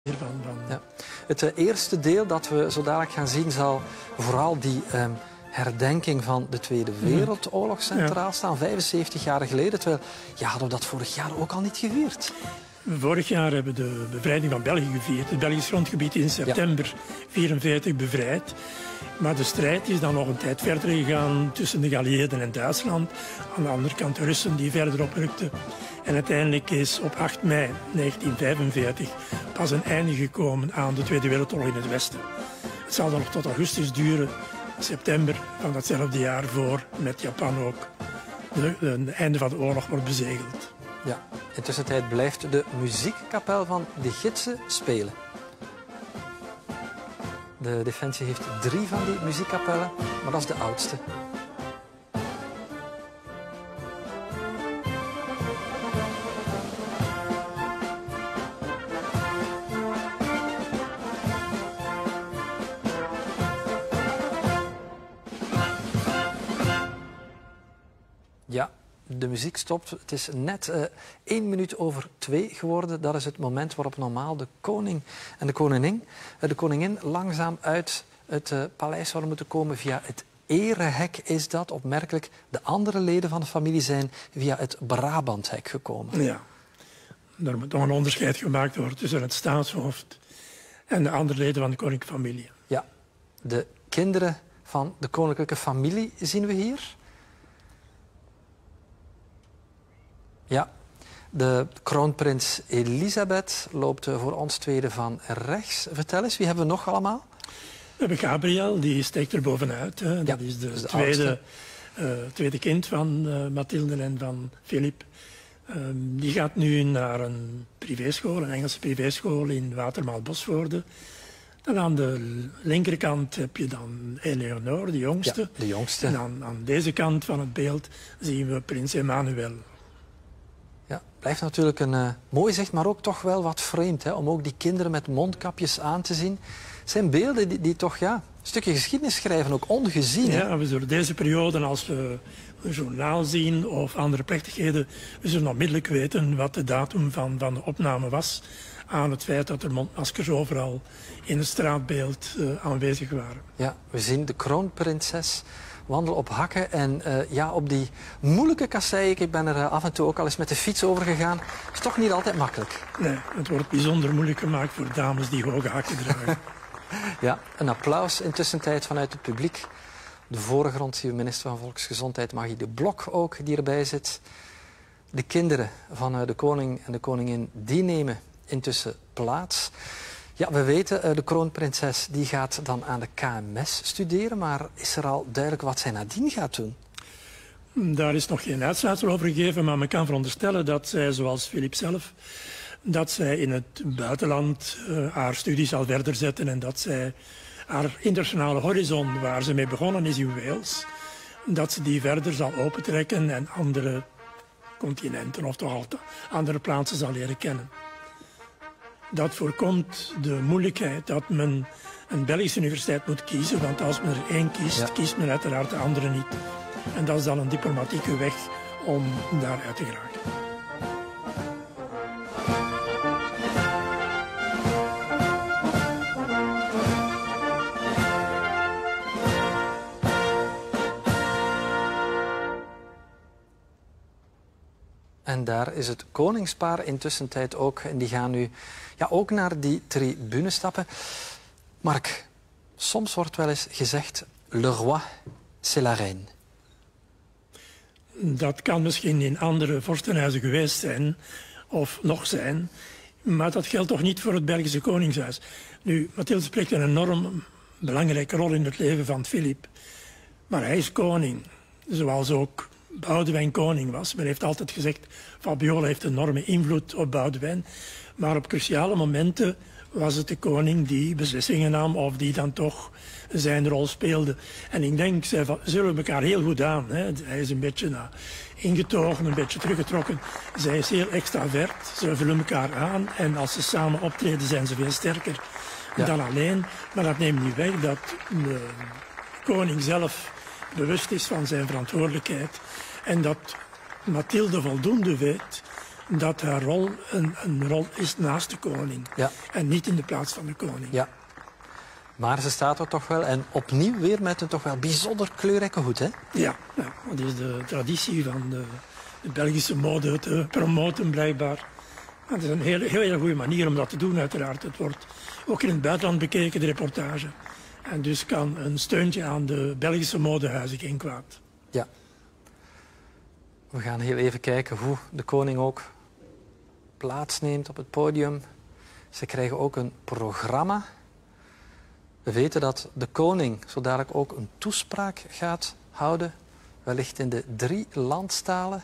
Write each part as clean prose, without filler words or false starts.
Ja. Het eerste deel dat we zo dadelijk gaan zien zal vooral die herdenking van de Tweede Wereldoorlog centraal staan. 75 jaar geleden. Terwijl, ja, hadden we dat vorig jaar ook al niet gevierd? Vorig jaar hebben we de bevrijding van België gevierd. Het Belgisch grondgebied is in september 1944 bevrijd. Maar de strijd is dan nog een tijd verder gegaan tussen de geallieerden en Duitsland. Aan de andere kant de Russen die verder oprukten. En uiteindelijk is op 8 mei 1945 pas een einde gekomen aan de Tweede Wereldoorlog in het Westen. Het zal dan nog tot augustus duren, september van datzelfde jaar, voor met Japan ook het einde van de oorlog wordt bezegeld. Ja, intussen tijd blijft de muziekkapel van de Gidsen spelen. De Defensie heeft 3 van die muziekkapellen, maar dat is de oudste. Ja, de muziek stopt. Het is net 1 minuut over 2 geworden. Dat is het moment waarop normaal de koning en de koningin langzaam uit het paleis zouden moeten komen. Via het erehek is dat opmerkelijk. De andere leden van de familie zijn via het Brabanthek gekomen. Ja, er moet nog een onderscheid gemaakt worden tussen het staatshoofd en de andere leden van de koninklijke familie. Ja, de kinderen van de koninklijke familie zien we hier. Ja, de kroonprins Elisabeth loopt voor ons tweede van rechts. Vertel eens, wie hebben we nog allemaal? We hebben Gabriel, die steekt er bovenuit. Hè. Ja, dat is de tweede kind van Mathilde en van Philip. Die gaat nu naar een privéschool, een Engelse privéschool in Watermaal-Bosvoorde. En aan de linkerkant heb je dan Eleonore, de jongste. Ja, de jongste. En aan deze kant van het beeld zien we prins Emmanuel. Ja, blijft natuurlijk een mooi zicht, maar ook toch wel wat vreemd, hè, om ook die kinderen met mondkapjes aan te zien. Het zijn beelden die toch een stukje geschiedenis schrijven, ook ongezien. Ja, we zullen deze periode, als we een journaal zien of andere plechtigheden, we zullen onmiddellijk weten wat de datum van de opname was aan het feit dat er mondmaskers overal in het straatbeeld aanwezig waren. Ja, we zien de kroonprinses wandelen op hakken en op die moeilijke kasseien. Ik ben er af en toe ook al eens met de fiets over gegaan. Is toch niet altijd makkelijk. Nee, het wordt bijzonder moeilijk gemaakt voor dames die hoge hakken dragen. Ja, een applaus intussen tijd vanuit het publiek. De voorgrond zien we minister van Volksgezondheid Magie de Blok ook, die erbij zit. De kinderen van de koning en de koningin, die nemen intussen plaats. Ja, we weten, de kroonprinses die gaat dan aan de KMS studeren, maar is er al duidelijk wat zij nadien gaat doen? Daar is nog geen uitsluitsel over gegeven, maar men kan veronderstellen dat zij, zoals Philip zelf, dat zij in het buitenland haar studie zal verder zetten en dat zij haar internationale horizon, waar ze mee begonnen is in Wales, dat ze die verder zal opentrekken en andere continenten of toch altijd andere plaatsen zal leren kennen. Dat voorkomt de moeilijkheid dat men een Belgische universiteit moet kiezen, want als men er één kiest, kiest men uiteraard de andere niet. En dat is dan een diplomatieke weg om daaruit te geraken. En daar is het koningspaar intussen tijd ook. En die gaan nu ook naar die tribune stappen. Mark, soms wordt wel eens gezegd, le roi, c'est la reine. Dat kan misschien in andere vorstenhuizen geweest zijn, of nog zijn. Maar dat geldt toch niet voor het Belgische koningshuis. Nu, Mathilde spreekt een enorm belangrijke rol in het leven van Philip. Maar hij is koning, zoals ook Boudewijn koning was. Men heeft altijd gezegd, Fabiola heeft een enorme invloed op Boudewijn. Maar op cruciale momenten was het de koning die beslissingen nam of die dan toch zijn rol speelde. En ik denk, zij zullen elkaar heel goed aan. Hè. Hij is een beetje ingetogen, een beetje teruggetrokken. Zij is heel extravert, ze vullen elkaar aan. En als ze samen optreden zijn ze veel sterker dan alleen. Maar dat neemt niet weg dat de koning zelf bewust is van zijn verantwoordelijkheid. En dat Mathilde voldoende weet dat haar rol een rol is naast de koning. Ja. En niet in de plaats van de koning. Ja. Maar ze staat er toch wel. En opnieuw weer met een toch wel bijzonder kleurrijke hoed, hè? Ja, dat is de traditie van de Belgische mode te promoten, blijkbaar. Het is een heel goede manier om dat te doen, uiteraard. Het wordt ook in het buitenland bekeken, de reportage. En dus kan een steuntje aan de Belgische modehuizen geen kwaad. Ja. We gaan heel even kijken hoe de koning ook plaatsneemt op het podium. Ze krijgen ook een programma. We weten dat de koning zo dadelijk ook een toespraak gaat houden. Wellicht in de 3 landstalen.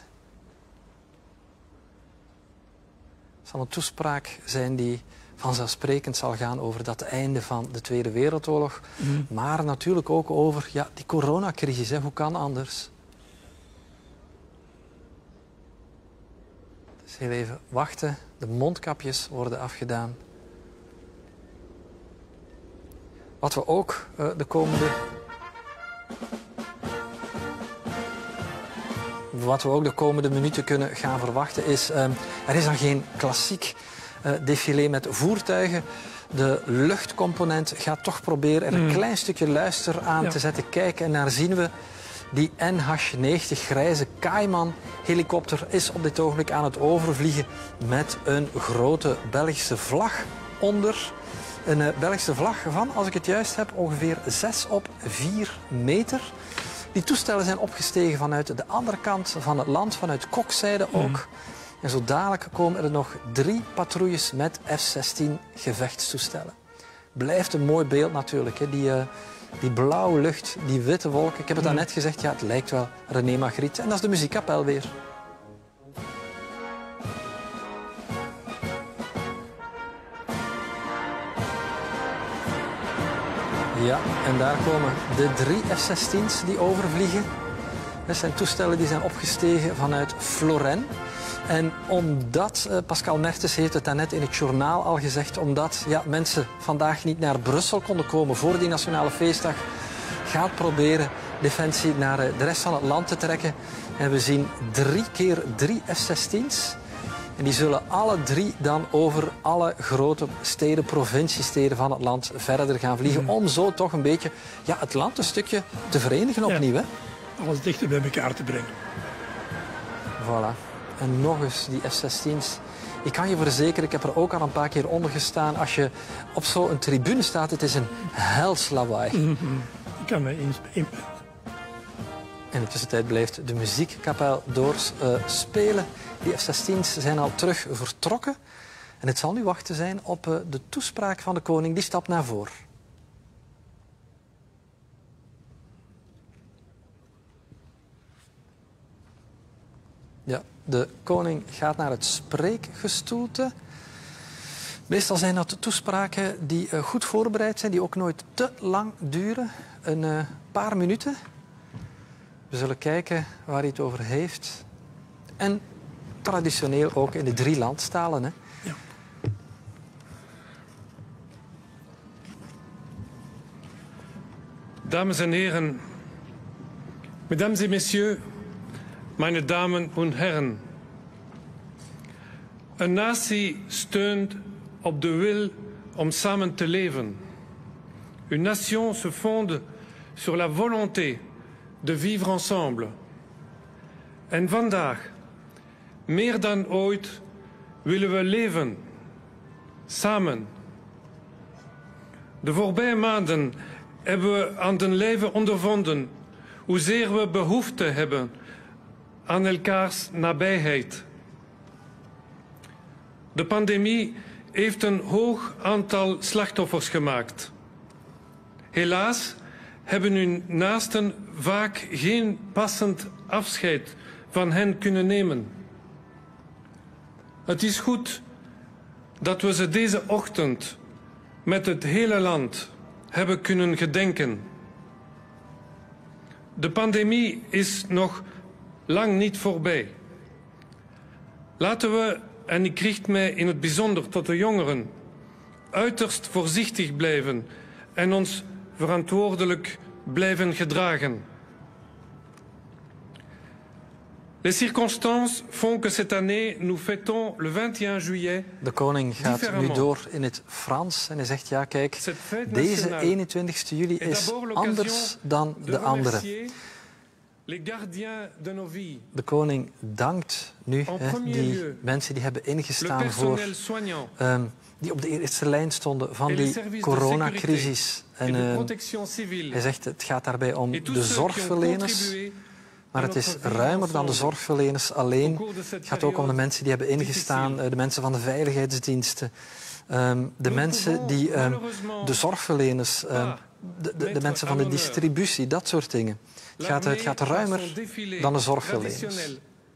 Het zal een toespraak zijn die vanzelfsprekend zal gaan over dat einde van de Tweede Wereldoorlog. Maar natuurlijk ook over die coronacrisis. Hè. Hoe kan anders? Dus heel even wachten. De mondkapjes worden afgedaan. Wat we ook de komende minuten kunnen gaan verwachten is... er is dan geen klassiek défilé met voertuigen. De luchtcomponent gaat toch proberen er een klein stukje luister aan te zetten. Kijk, en daar zien we die NH-90 grijze Cayman-helikopter is op dit ogenblik aan het overvliegen met een grote Belgische vlag onder. Een Belgische vlag van, als ik het juist heb, ongeveer 6 op 4 meter. Die toestellen zijn opgestegen vanuit de andere kant van het land, vanuit Kokzijde ook. En zo dadelijk komen er nog 3 patrouilles met F-16 gevechtstoestellen. Blijft een mooi beeld natuurlijk, hè? Die blauwe lucht, die witte wolken. Ik heb het daarnet gezegd, het lijkt wel René Magritte. En dat is de muziekkapel weer. Ja, en daar komen de 3 F-16's die overvliegen. Dat zijn toestellen die zijn opgestegen vanuit Florennes. En omdat, Pascal Mertens heeft het daarnet in het journaal al gezegd, omdat mensen vandaag niet naar Brussel konden komen voor die nationale feestdag, gaat proberen Defensie naar de rest van het land te trekken. En we zien 3 keer 3 F-16's. En die zullen alle 3 dan over alle grote steden, provinciesteden van het land verder gaan vliegen. Om zo toch een beetje het land een stukje te verenigen opnieuw. Hè? Alles dichter bij elkaar te brengen. Voilà. En nog eens die F-16's. Ik kan je verzekeren, ik heb er ook al een paar keer onder gestaan. Als je op zo'n tribune staat, het is een hels lawaai. Ik kan me in. In de tussentijd blijft de muziekkapel doorspelen. Die F-16's zijn al terug vertrokken. En het zal nu wachten zijn op de toespraak van de koning. Die stapt naar voren. Ja, de koning gaat naar het spreekgestoelte. Meestal zijn dat toespraken die goed voorbereid zijn, die ook nooit te lang duren. Een paar minuten. We zullen kijken waar hij het over heeft. En traditioneel ook in de 3 landstalen. Hè. Ja. Dames en heren, mesdames et messieurs, meine Damen und Herren. Een natie steunt op de wil om samen te leven. Une nation se fonde sur la volonté de vivre ensemble. En vandaag, meer dan ooit, willen we leven. Samen. De voorbije maanden hebben we aan den lijve ondervonden hoezeer we behoefte hebben aan elkaars nabijheid. De pandemie heeft een hoog aantal slachtoffers gemaakt. Helaas hebben hun naasten vaak geen passend afscheid van hen kunnen nemen. Het is goed dat we ze deze ochtend met het hele land hebben kunnen gedenken. De pandemie is nog lang niet voorbij. Laten we, en ik richt mij in het bijzonder tot de jongeren, uiterst voorzichtig blijven en ons verantwoordelijk blijven gedragen. Les circonstances font que cette année, nous fêtons le 21 juillet. De koning gaat nu door in het Frans en hij zegt, ja kijk, deze 21 juli is anders dan de andere. De koning dankt nu die mensen die hebben ingestaan voor, die op de eerste lijn stonden van die coronacrisis. En hij zegt, het gaat daarbij om de zorgverleners. Maar het is ruimer dan de zorgverleners alleen. Het gaat ook om de mensen die hebben ingestaan, de mensen van de veiligheidsdiensten, de mensen die de zorgverleners, de mensen van de distributie, dat soort dingen. Het gaat ruimer dan de zorgverleners.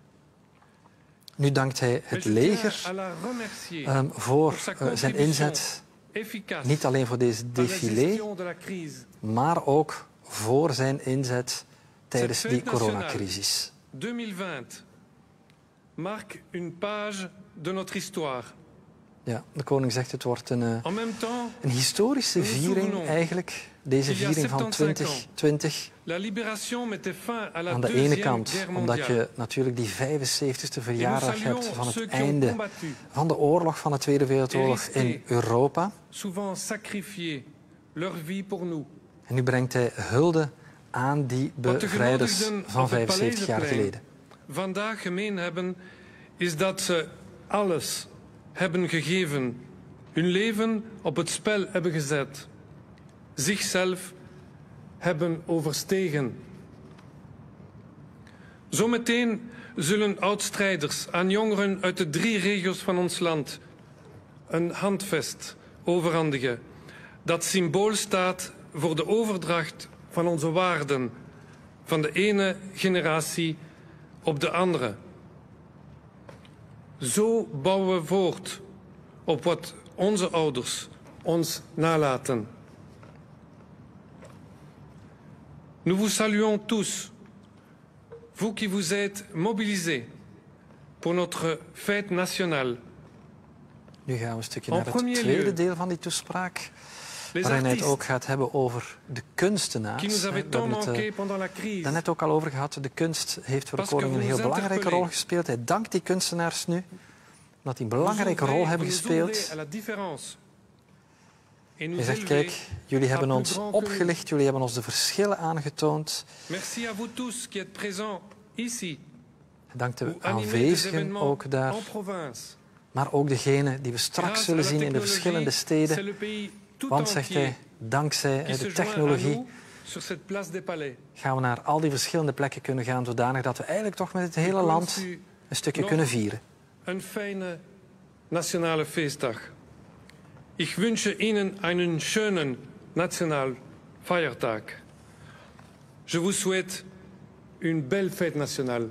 Nu dankt hij het leger voor zijn inzet, niet alleen voor deze défilé, maar ook voor zijn inzet tijdens die coronacrisis. 2020 marque une page de notre histoire. Ja, de koning zegt het wordt een historische viering eigenlijk, deze viering van 2020. Aan de ene kant, omdat je natuurlijk die 75e verjaardag hebt van het einde van de oorlog, van de Tweede Wereldoorlog in Europa. En nu brengt hij hulde aan die bevrijders van 75 jaar geleden. Vandaag gemeen hebben, is dat ze alles hebben gegeven, hun leven op het spel hebben gezet, zichzelf hebben overstegen. Zometeen zullen oud-strijders aan jongeren uit de 3 regio's van ons land een handvest overhandigen dat symbool staat voor de overdracht van onze waarden van de ene generatie op de andere. Zo bouwen we voort op wat onze ouders ons nalaten. Nous vous saluons tous, vous qui vous êtes mobilisés pour notre fête nationale. Nu gaan we een stukje naar het tweede deel van die toespraak, waarin hij het ook gaat hebben over de kunstenaars. We hebben het daarnet ook al over gehad. De kunst heeft voor de koning een heel belangrijke rol gespeeld. Hij dankt die kunstenaars nu, omdat die een belangrijke rol hebben gespeeld. Hij zegt, kijk, jullie hebben ons opgelicht, jullie hebben ons de verschillen aangetoond. Hij dankt de aanwezigen ook daar, maar ook degenen die we straks zullen zien in de verschillende steden. Want, zegt hij, dankzij de technologie gaan we naar al die verschillende plekken kunnen gaan, zodanig dat we eigenlijk toch met het hele land een stukje kunnen vieren. Een fijne nationale feestdag. Ich wünsche Ihnen einen schönen nationalen Feiertag. Je vous souhaite une belle fête nationale.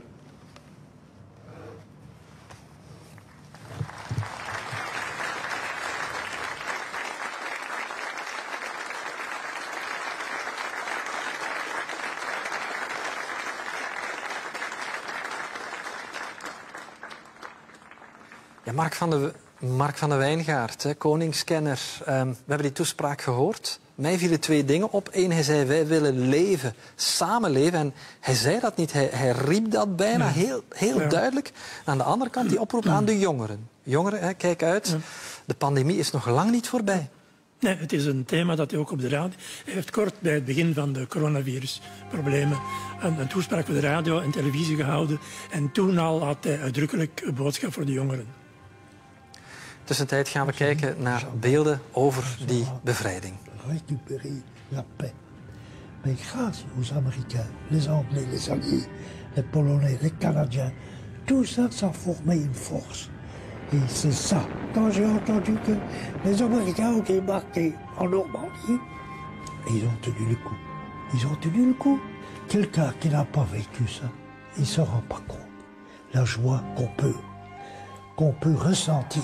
Ja, Mark van de Wijngaard, koningskenner. We hebben die toespraak gehoord. Mij vielen 2 dingen op. Eén, hij zei, wij willen leven, samenleven. En hij zei dat niet, hij riep dat bijna heel duidelijk. Aan de andere kant, die oproep aan de jongeren. Jongeren, kijk uit, de pandemie is nog lang niet voorbij. Nee, het is een thema dat hij ook op de radio... Hij heeft kort bij het begin van de coronavirusproblemen een toespraak voor de radio en televisie gehouden. En toen al had hij uitdrukkelijk een boodschap voor de jongeren. Tussentijd gaan we kijken naar beelden over die bevrijding. Récupérer la paix. Mais grâce aux Américains, les Anglais, les Alliés, les Polonais, les Canadiens, tout ça, ça a formé une force. Et c'est ça. Quand j'ai entendu que les Américains ont débarqué en Normandie, ils ont tenu le coup. Ils ont tenu le coup. Quelqu'un qui n'a pas vécu ça, il ne se rend pas compte. La joie qu'on peut ressentir.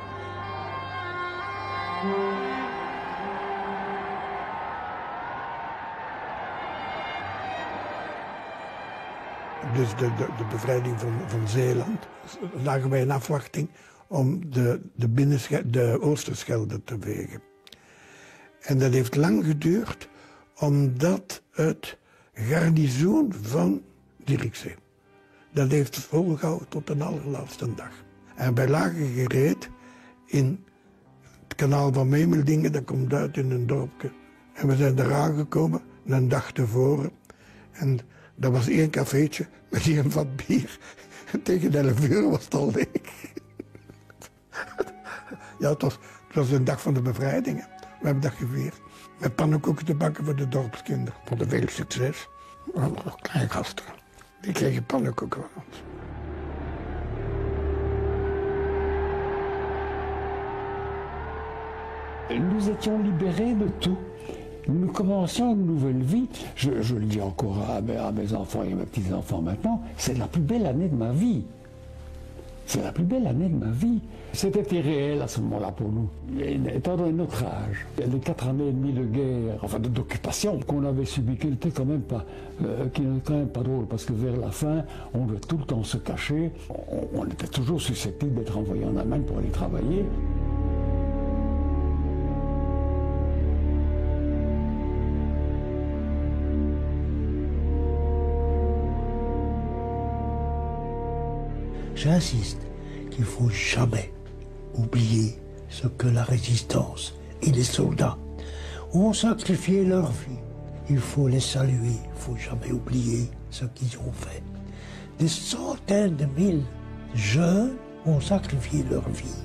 Dus de bevrijding van Zeeland lagen wij in afwachting om de Oosterschelde te vegen. En dat heeft lang geduurd, omdat het garnizoen van Zierikzee, Dat heeft het volgehouden tot de allerlaatste dag. En wij lagen gereed in het kanaal van Memeldingen, dat komt uit in een dorpje. En we zijn eraan gekomen, een dag tevoren. En dat was 1 cafeetje met 1 vat bier. En tegen 11 uur was het al leeg. Ja, het was een dag van de bevrijding. We hebben dat gevierd. Met pannenkoeken te bakken voor de dorpskinderen. Voor de veel succes. We hadden nog kleine gasten. Die kregen pannenkoeken van ons. Nous étions libérés de tout. Nous commencions une nouvelle vie. Je le dis encore à mes enfants et à mes petits-enfants maintenant, c'est la plus belle année de ma vie. C'est la plus belle année de ma vie. C'était irréel à ce moment-là pour nous, étant donné notre âge. Les 4 années et demie de guerre, enfin d'occupation qu'on avait subi, qui n'était quand même pas drôle, parce que vers la fin, on devait tout le temps se cacher. On était toujours susceptible d'être envoyé en Allemagne pour aller travailler. J'insiste qu'il ne faut jamais oublier ce que la résistance et les soldats ont sacrifié leur vie. Il faut les saluer, il ne faut jamais oublier ce qu'ils ont fait. Des centaines de mille jeunes ont sacrifié leur vie.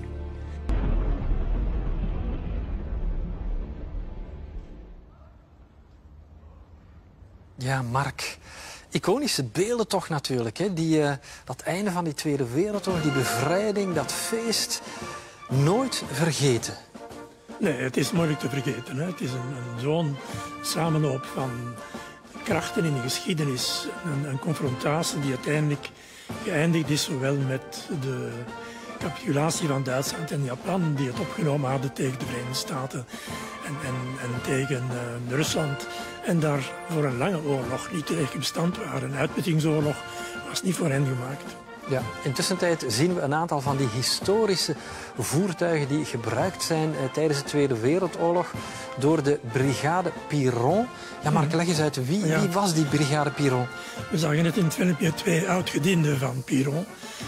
Ja, Mark. Iconische beelden toch natuurlijk. Hè? Dat einde van die Tweede Wereldoorlog, die bevrijding, dat feest. Nooit vergeten. Nee, het is moeilijk te vergeten. Hè? Het is zo'n samenloop van krachten in de geschiedenis. Een confrontatie die uiteindelijk geëindigd is, zowel met de capitulatie van Duitsland en Japan, die het opgenomen hadden tegen de Verenigde Staten en tegen Rusland. En daar voor een lange oorlog niet tegen bestand waren. Een uitputtingsoorlog was niet voor hen gemaakt. Ja, intussen zien we een aantal van die historische voertuigen die gebruikt zijn tijdens de Tweede Wereldoorlog door de Brigade Piron. Ja, Mark, leg eens uit, wie was die Brigade Piron? We zagen net in het filmpje 2 oud-gedienden van Piron.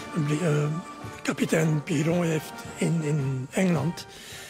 Kapitein Piron heeft in Engeland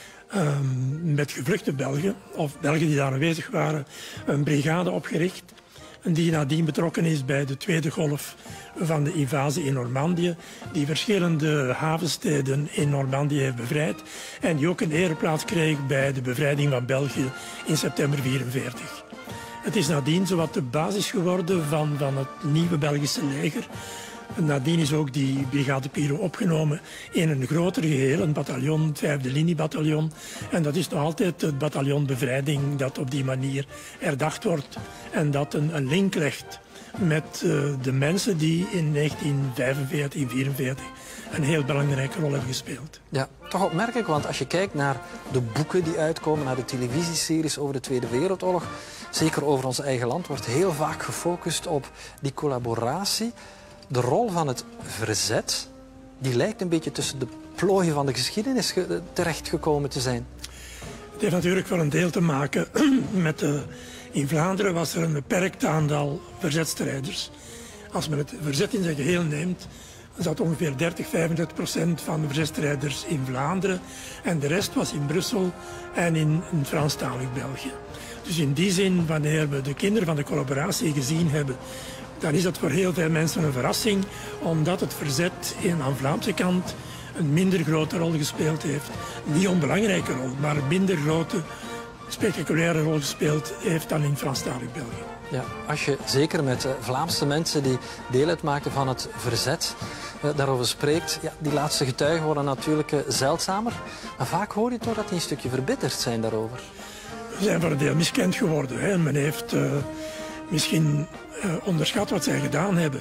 met gevluchte Belgen, of Belgen die daar aanwezig waren, een brigade opgericht. Die nadien betrokken is bij de tweede golf van de invasie in Normandië. Die verschillende havensteden in Normandië heeft bevrijd. En die ook een ereplaats kreeg bij de bevrijding van België in september 1944. Het is nadien zowat de basis geworden van het nieuwe Belgische leger. Nadien is ook die Brigade Piron opgenomen in een groter geheel, een bataljon, het 5e liniebataljon. En dat is nog altijd het bataljon Bevrijding dat op die manier herdacht wordt. En dat een link legt met de mensen die in 1945, 1944 een heel belangrijke rol hebben gespeeld. Ja, toch opmerkelijk, want als je kijkt naar de boeken die uitkomen, naar de televisieseries over de Tweede Wereldoorlog, zeker over ons eigen land, wordt heel vaak gefocust op die collaboratie. De rol van het verzet, die lijkt een beetje tussen de plooien van de geschiedenis terechtgekomen te zijn. Het heeft natuurlijk voor een deel te maken met in Vlaanderen was er een beperkt aantal verzetstrijders. Als men het verzet in zijn geheel neemt, dan zat ongeveer 30-35% van de verzetstrijders in Vlaanderen. En de rest was in Brussel en in Franstalig België. Dus in die zin, wanneer we de kinderen van de collaboratie gezien hebben, dan is dat voor heel veel mensen een verrassing, omdat het verzet aan de Vlaamse kant een minder grote rol gespeeld heeft. Niet onbelangrijke rol, maar een minder grote, spectaculaire rol gespeeld heeft dan in Franstalig België. Ja, als je zeker met Vlaamse mensen die deel uitmaken van het verzet daarover spreekt, ja, die laatste getuigen worden natuurlijk zeldzamer. Maar vaak hoor je toch dat die een stukje verbitterd zijn daarover. Ze zijn voor een deel miskend geworden. Hè. Men heeft misschien onderschat wat zij gedaan hebben.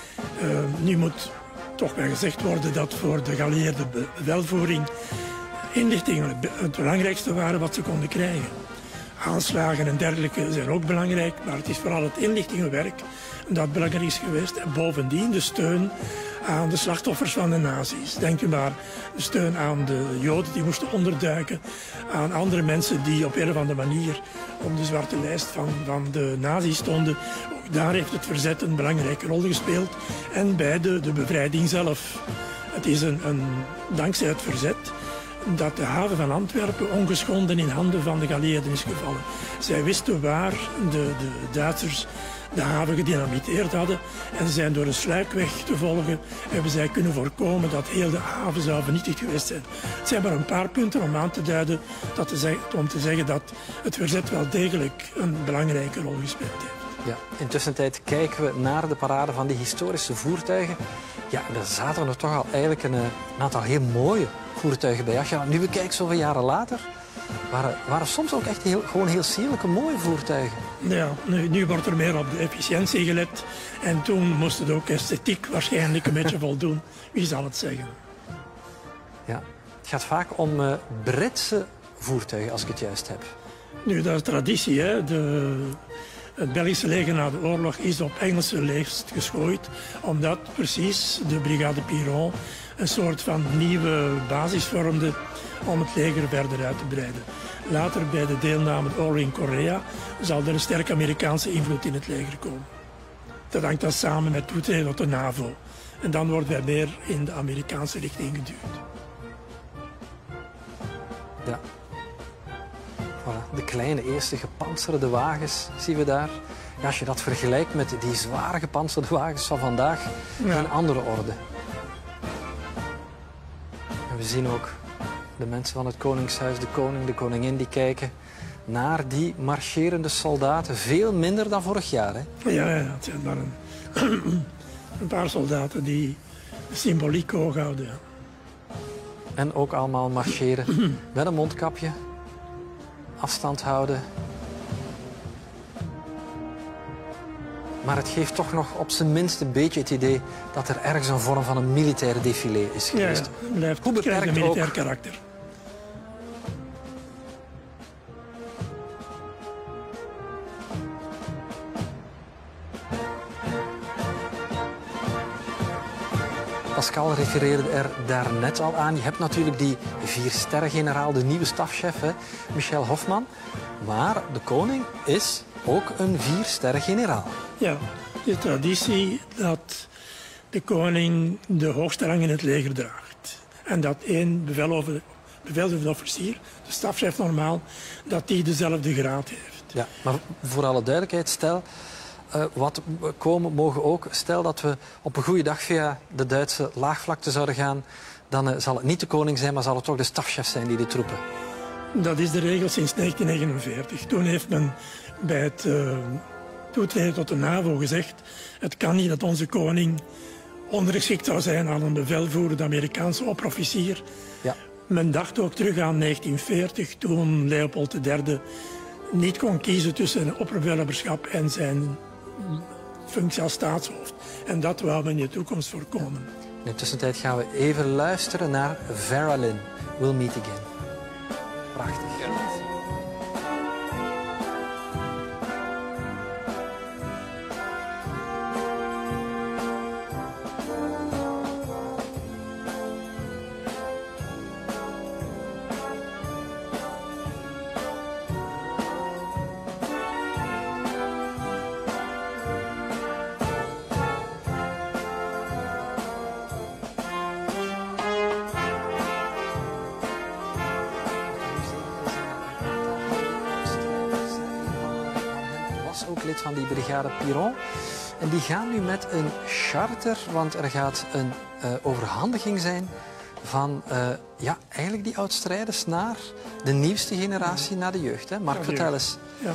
Nu moet toch wel gezegd worden dat voor de geallieerde bevelvoering inlichtingen het belangrijkste waren wat ze konden krijgen. Aanslagen en dergelijke zijn ook belangrijk, maar het is vooral het inlichtingenwerk dat belangrijk is geweest. En bovendien de steun aan de slachtoffers van de nazi's. Denk u maar de steun aan de Joden die moesten onderduiken, aan andere mensen die op een of andere manier op de zwarte lijst van de nazi's stonden. Ook daar heeft het verzet een belangrijke rol gespeeld. En bij de bevrijding zelf. Het is dankzij het verzet dat de haven van Antwerpen ongeschonden in handen van de geallieerden is gevallen. Zij wisten waar de Duitsers de haven gedynamiteerd hadden en zijn door een sluikweg te volgen hebben zij kunnen voorkomen dat heel de haven zou vernietigd geweest zijn. Het zijn maar een paar punten om aan te duiden om te zeggen dat het verzet wel degelijk een belangrijke rol gespeeld heeft. Ja, intussen kijken we naar de parade van die historische voertuigen. Ja, daar zaten er toch al eigenlijk een aantal heel mooie voertuigen bij. Als je dat nu bekijkt, zoveel jaren later, waren soms ook echt gewoon heel sierlijke, mooie voertuigen. Ja, nu wordt er meer op de efficiëntie gelet. En toen moest het ook esthetiek waarschijnlijk een beetje voldoen. Wie zal het zeggen? Ja, het gaat vaak om Britse voertuigen, als ik het juist heb. Nu, dat is traditie, hè. Het Belgische leger na de oorlog is op Engelse lijst geschooid, omdat precies de brigade Piron een soort van nieuwe basis vormde om het leger verder uit te breiden. Later, bij de deelname aan de oorlog in Korea, zal er een sterke Amerikaanse invloed in het leger komen. Dat hangt dan samen met toetreden tot de NAVO. En dan worden wij meer in de Amerikaanse richting geduwd. Ja. Voilà, de kleine eerste gepantserde wagens zien we daar. Ja, als je dat vergelijkt met die zware gepantserde wagens van vandaag, een andere orde. En we zien ook de mensen van het Koningshuis, de koning, de koningin, die kijken naar die marcherende soldaten. Veel minder dan vorig jaar, hè? Ja, het zijn maar een paar soldaten die de symboliek hoog houden. Ja. En ook allemaal marcheren met een mondkapje. Afstand houden. Maar het geeft toch nog op zijn minst een beetje het idee dat er ergens een vorm van een militaire défilé is geweest. Ja, het blijft een militair karakter. Pascal refereerde er daarnet al aan. Je hebt natuurlijk die 4-sterren-generaal, de nieuwe stafchef, hè, Michel Hofman. Maar de koning is ook een 4-sterren-generaal. Ja, de traditie dat de koning de hoogste rang in het leger draagt. En dat één bevelvoerder officier, de stafchef normaal, dat die dezelfde graad heeft. Ja, maar voor alle duidelijkheid, stel... wat komen mogen ook. Stel dat we op een goede dag via de Duitse laagvlakte zouden gaan, dan zal het niet de koning zijn, maar zal het toch de stafchef zijn die dit roepen. Dat is de regel sinds 1949. Toen heeft men bij het toetreden tot de NAVO gezegd, het kan niet dat onze koning ondergeschikt zou zijn aan een bevelvoerder, de Amerikaanse opperofficier. Ja. Men dacht ook terug aan 1940, toen Leopold III niet kon kiezen tussen een opperbevelhebberschap en zijn functie als staatshoofd. En dat wou men in de toekomst voorkomen. In de tussentijd gaan we even luisteren naar Vera Lynn, We'll Meet Again. Prachtig. Ook lid van die brigade Piron. En die gaan nu met een charter, want er gaat een overhandiging zijn van eigenlijk die oud-strijders naar de nieuwste generatie, naar de jeugd. Hè? Mark, vertel eens. Ja.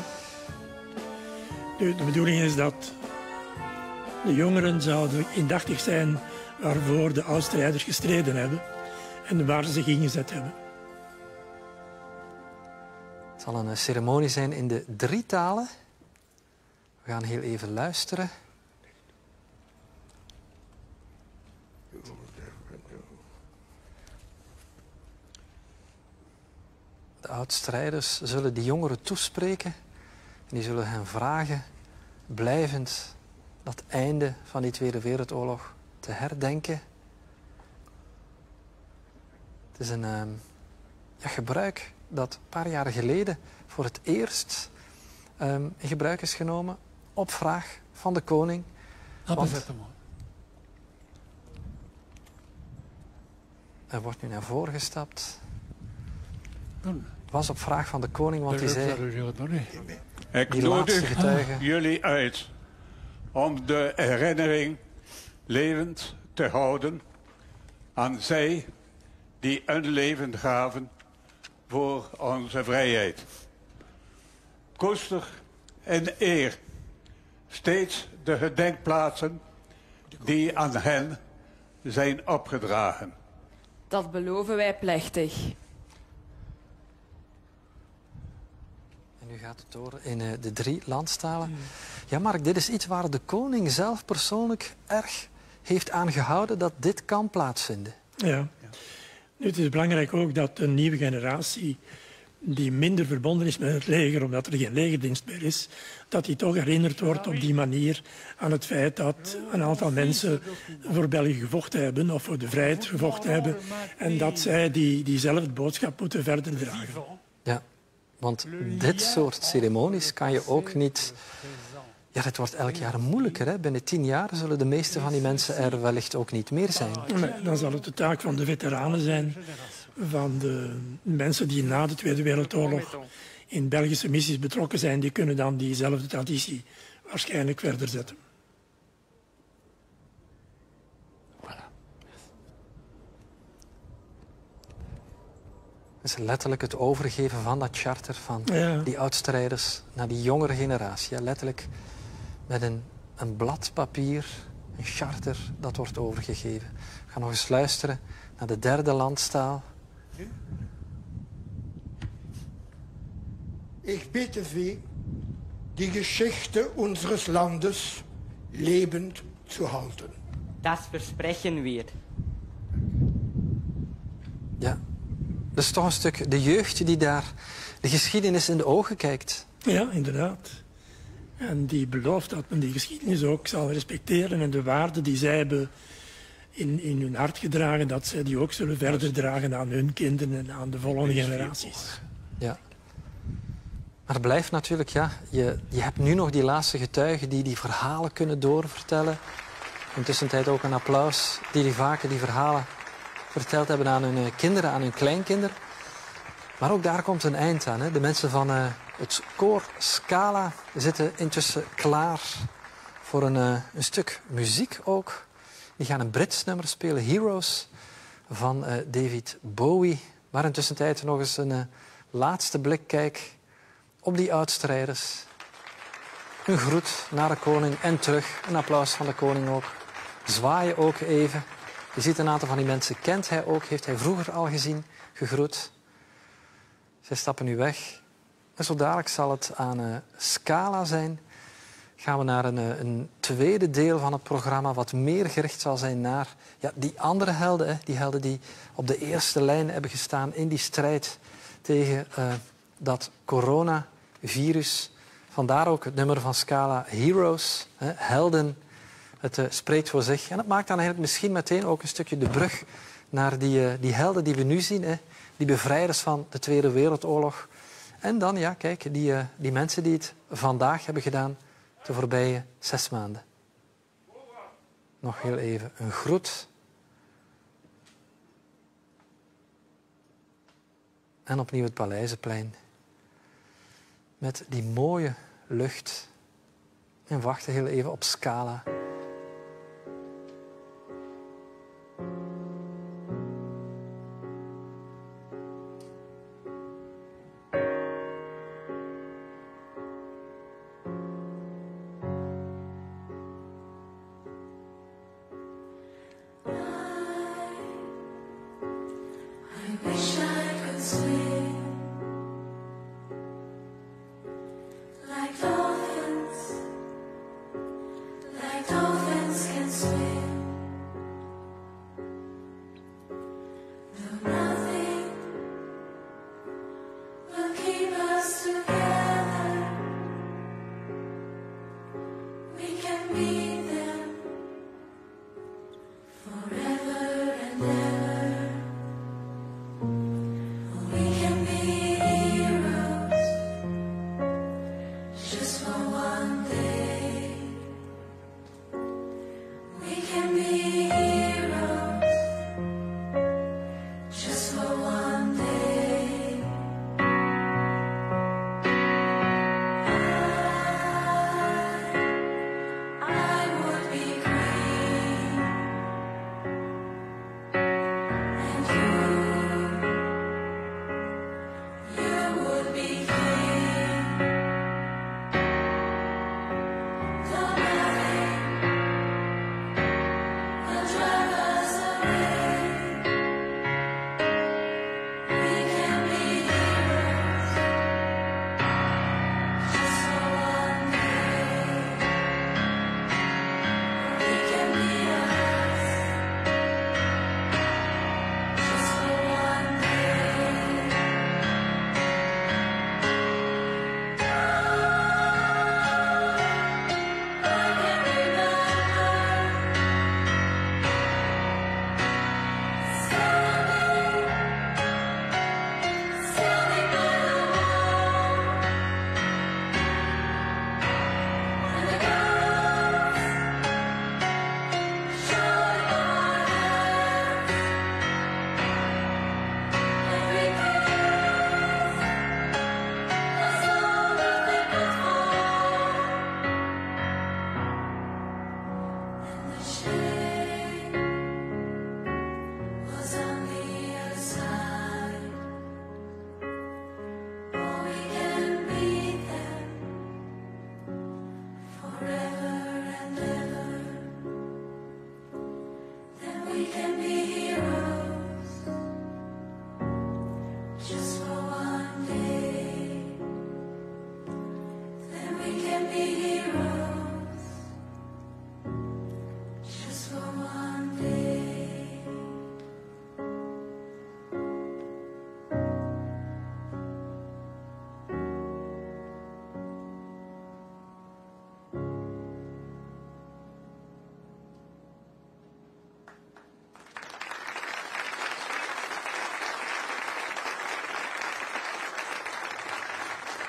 De bedoeling is dat de jongeren zouden indachtig zijn waarvoor de oud-strijders gestreden hebben en waar ze zich ingezet hebben. Het zal een ceremonie zijn in de 3 talen. We gaan heel even luisteren. De oud-strijders zullen die jongeren toespreken. En die zullen hen vragen, blijvend, dat einde van die Tweede Wereldoorlog te herdenken. Het is een gebruik dat een paar jaar geleden voor het eerst in gebruik is genomen op vraag van de koning. Er wordt nu naar voren gestapt. Het was op vraag van de koning, want hij zei... Ik nodig jullie uit om de herinnering levend te houden aan zij die een leven gaven voor onze vrijheid. Koester in eer steeds de gedenkplaatsen die aan hen zijn opgedragen. Dat beloven wij plechtig. En nu gaat het door in de 3 landstalen. Ja, Mark, dit is iets waar de koning zelf persoonlijk erg heeft aangehouden dat dit kan plaatsvinden. Ja. Nu, het is belangrijk ook dat een nieuwe generatie die minder verbonden is met het leger, omdat er geen legerdienst meer is, dat die toch herinnerd wordt op die manier aan het feit dat een aantal mensen voor België gevochten hebben of voor de vrijheid gevochten hebben en dat zij diezelfde boodschap moeten verder dragen. Ja, want dit soort ceremonies kan je ook niet... Ja, het wordt elk jaar moeilijker. Hè? Binnen 10 jaar zullen de meeste van die mensen er wellicht ook niet meer zijn. Maar dan zal het de taak van de veteranen zijn, van de mensen die na de Tweede Wereldoorlog in Belgische missies betrokken zijn, die kunnen dan diezelfde traditie waarschijnlijk verder zetten. Het is letterlijk het overgeven van dat charter van die oudstrijders naar die jongere generatie. Ja, letterlijk met een blad papier, een charter, dat wordt overgegeven. We gaan nog eens luisteren naar de 3e landstaal. Ich bitte Sie, die Geschichte unseres Landes lebend zu halten. Das versprechen wir. Ja, dat is toch een stuk de jeugd die daar de geschiedenis in de ogen kijkt. Ja, inderdaad. En die belooft dat men die geschiedenis ook zal respecteren en de waarden die zij hebben in hun hart gedragen, dat zij die ook zullen verder dragen aan hun kinderen en aan de volgende generaties. Ja. Maar het blijft natuurlijk, ja, je hebt nu nog die laatste getuigen die verhalen kunnen doorvertellen. Intussen ook een applaus die vaker die verhalen verteld hebben aan hun kinderen, aan hun kleinkinderen. Maar ook daar komt een eind aan. Hè. De mensen van het koor Scala zitten intussen klaar voor een stuk muziek ook. Die gaan een Brits nummer spelen, Heroes, van David Bowie. Maar intussen nog eens een laatste blik kijk op die oudstrijders. Een groet naar de koning en terug. Een applaus van de koning ook. Zwaaien ook even. Je ziet een aantal van die mensen kent hij ook, heeft hij vroeger al gezien, gegroet. Zij stappen nu weg. En zo dadelijk zal het aan Scala zijn. Gaan we naar een tweede deel van het programma, wat meer gericht zal zijn naar die andere helden. Hè, die helden die op de eerste lijn hebben gestaan in die strijd tegen dat coronavirus. Vandaar ook het nummer van Scala, Heroes, hè, helden. Het spreekt voor zich. En het maakt dan eigenlijk misschien meteen ook een stukje de brug naar die helden die we nu zien. Hè, die bevrijders van de Tweede Wereldoorlog. En dan, ja, kijk, die mensen die het vandaag hebben gedaan de voorbije 6 maanden. Nog heel even een groet. En opnieuw het Paleizenplein. Met die mooie lucht. En wachten heel even op Scala. Like dolphins, like dolphins.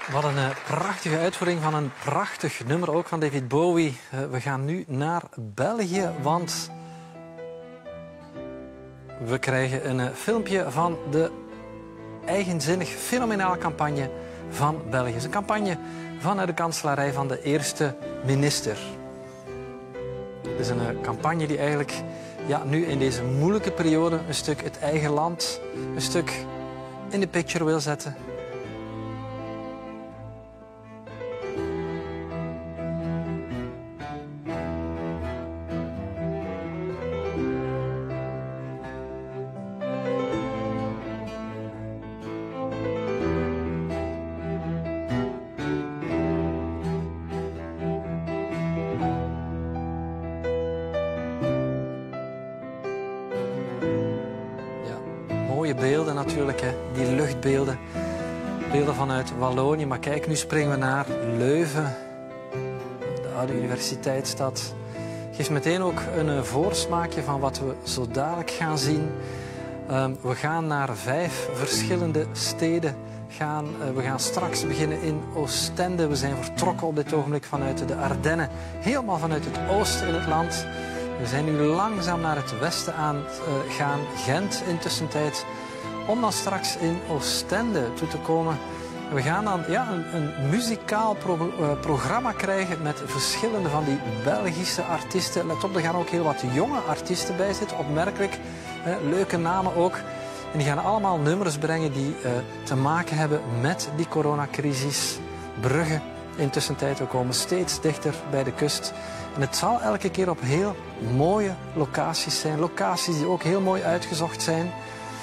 Wat een prachtige uitvoering van een prachtig nummer, ook van David Bowie. We gaan nu naar België, want we krijgen een filmpje van de eigenzinnig fenomenale campagne van België. Het is een campagne vanuit de kanselarij van de eerste minister. Het is een campagne die eigenlijk nu in deze moeilijke periode een stuk het eigen land, een stuk in de picture wil zetten. Mooie beelden natuurlijk, hè. Die luchtbeelden. Beelden vanuit Wallonië. Maar kijk, nu springen we naar Leuven. De oude universiteitsstad. Geeft meteen ook een voorsmaakje van wat we zo dadelijk gaan zien. We gaan naar 5 verschillende steden. We gaan straks beginnen in Oostende. We zijn vertrokken op dit ogenblik vanuit de Ardennen. Helemaal vanuit het oosten in het land. We zijn nu langzaam naar het westen aan het gaan, Gent intussen tijd, om dan straks in Oostende toe te komen. En we gaan dan een muzikaal programma krijgen met verschillende van die Belgische artiesten. Let op, er gaan ook heel wat jonge artiesten bij zitten, opmerkelijk. Leuke namen ook. En die gaan allemaal nummers brengen die te maken hebben met die coronacrisis. Brugge intussen tijd, we komen steeds dichter bij de kust. En het zal elke keer op heel mooie locaties zijn. Locaties die ook heel mooi uitgezocht zijn.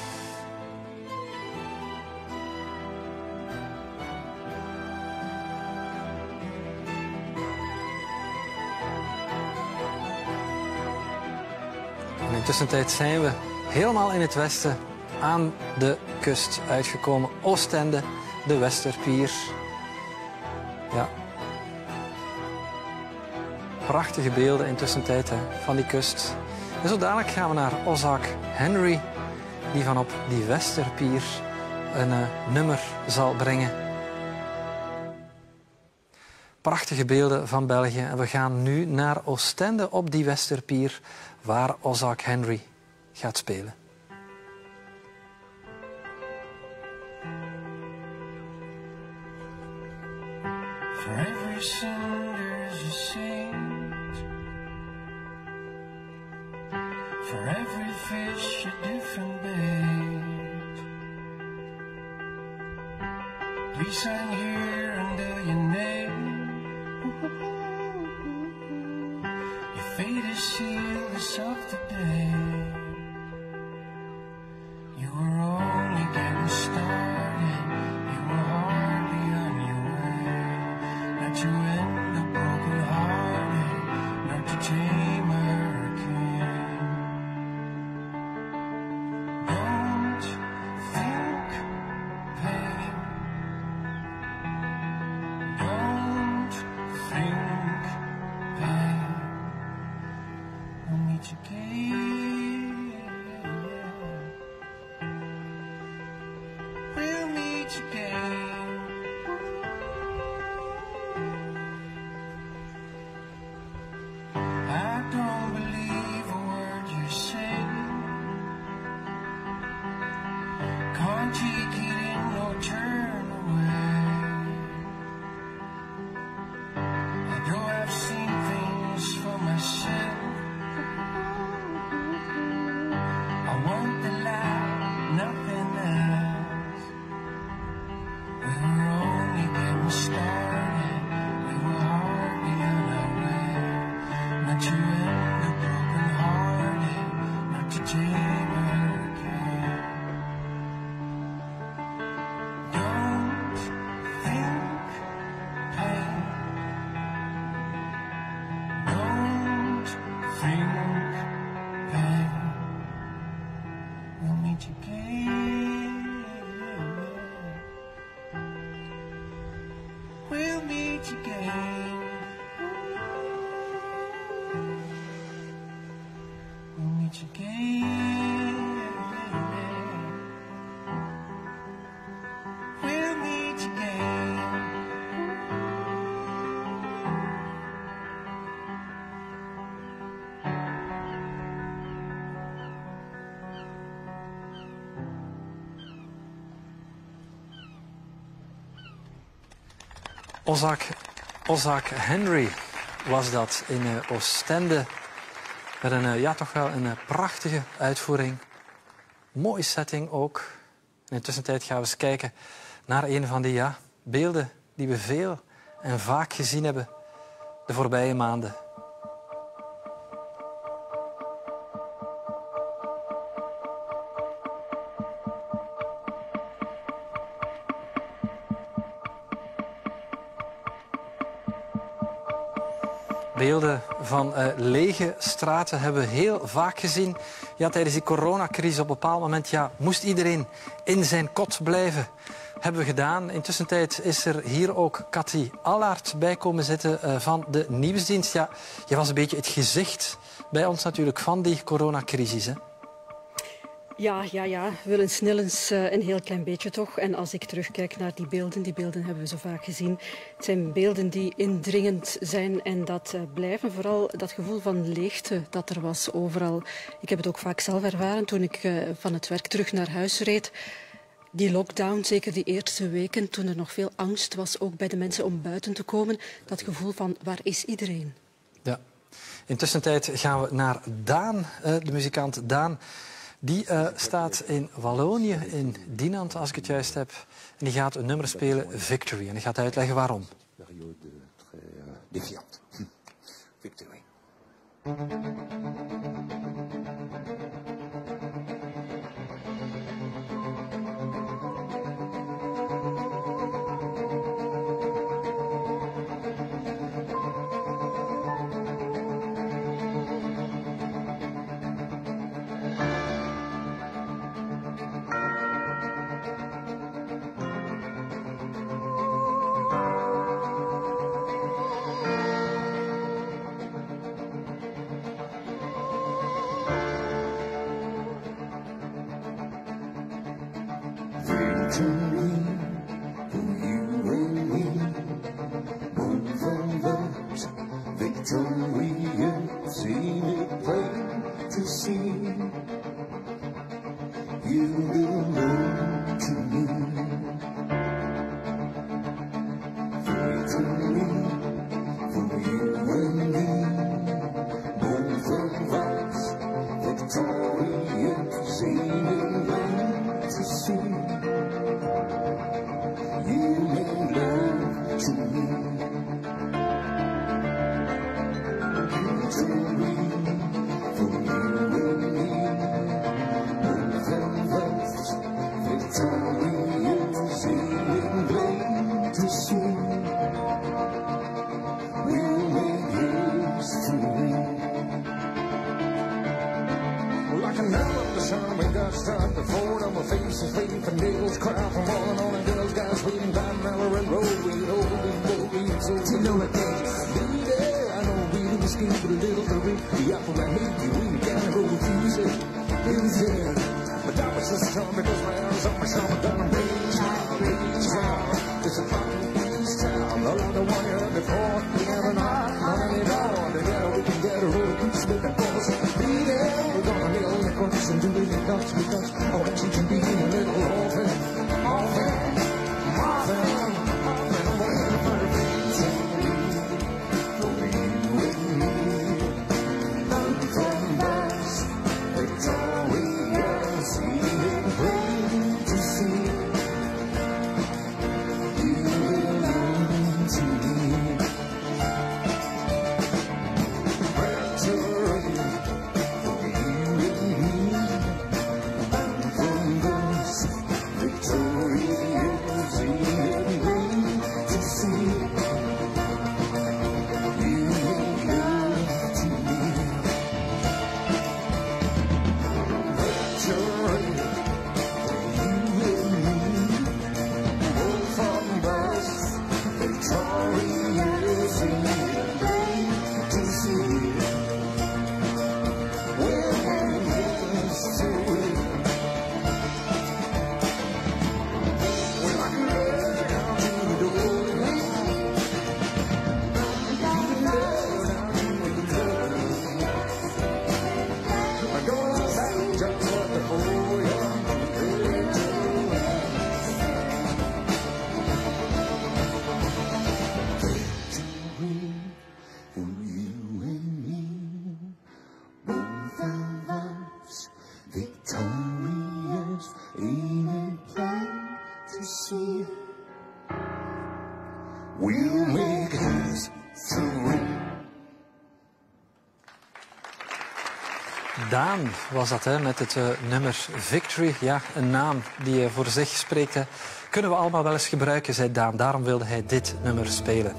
En intussen tijd zijn we helemaal in het westen aan de kust uitgekomen. Oostende, de Westerpier. Ja. Prachtige beelden intussen tijd van die kust. En zo dadelijk gaan we naar Ozark Henry, die vanop die Westerpier een nummer zal brengen. Prachtige beelden van België. En we gaan nu naar Oostende op die Westerpier, waar Ozark Henry gaat spelen. For every sin there's a saint. For every fish a different bait. Please sign here under your name. Your fate is sealed this of the day. You were only getting started. You were hardly on your way. Not to end the broken hearted, not to tame a hurricane. Don't think pain. Don't think pain. We'll meet again. We'll meet again. I don't believe a word you're saying. Can't take it in or turn away. Although I've seen things for myself, I want the light, nothing else. We were only getting started. We were hardly on our way. Not to end the broken hearted, not to tame a hurricane. Don't think pain. Don't think pain. We'll meet again. We'll meet again. We'll meet again. We'll meet again. Ozark Henry was dat in Oostende. Met een, toch wel een prachtige uitvoering. Mooie setting ook. En in tussentijd gaan we eens kijken naar een van die beelden die we veel en vaak gezien hebben de voorbije maanden. Beelden van lege straten hebben we heel vaak gezien. Ja, tijdens die coronacrisis op een bepaald moment moest iedereen in zijn kot blijven. Hebben we gedaan. Intussen is er hier ook Cathy Allard bij komen zitten van de nieuwsdienst. Ja, je was een beetje het gezicht bij ons natuurlijk van die coronacrisis, hè? Ja, Willens Snillens een heel klein beetje toch. En als ik terugkijk naar die beelden hebben we zo vaak gezien. Het zijn beelden die indringend zijn en dat blijven. Vooral dat gevoel van leegte dat er was overal. Ik heb het ook vaak zelf ervaren toen ik van het werk terug naar huis reed. Die lockdown, zeker die eerste weken, toen er nog veel angst was, ook bij de mensen om buiten te komen. Dat gevoel van, waar is iedereen? Ja. Intussen gaan we naar Daan, de muzikant Daan. Die staat in Wallonië, in Dinant, als ik het juist heb. En die gaat een nummer spelen, Victory. En die gaat uitleggen waarom. Victory. From we'll make history. Daan was dat, hè, met het nummer Victory. Ja, een naam die voor zich spreekt. Hè. Kunnen we allemaal wel eens gebruiken, zei Daan. Daarom wilde hij dit nummer spelen.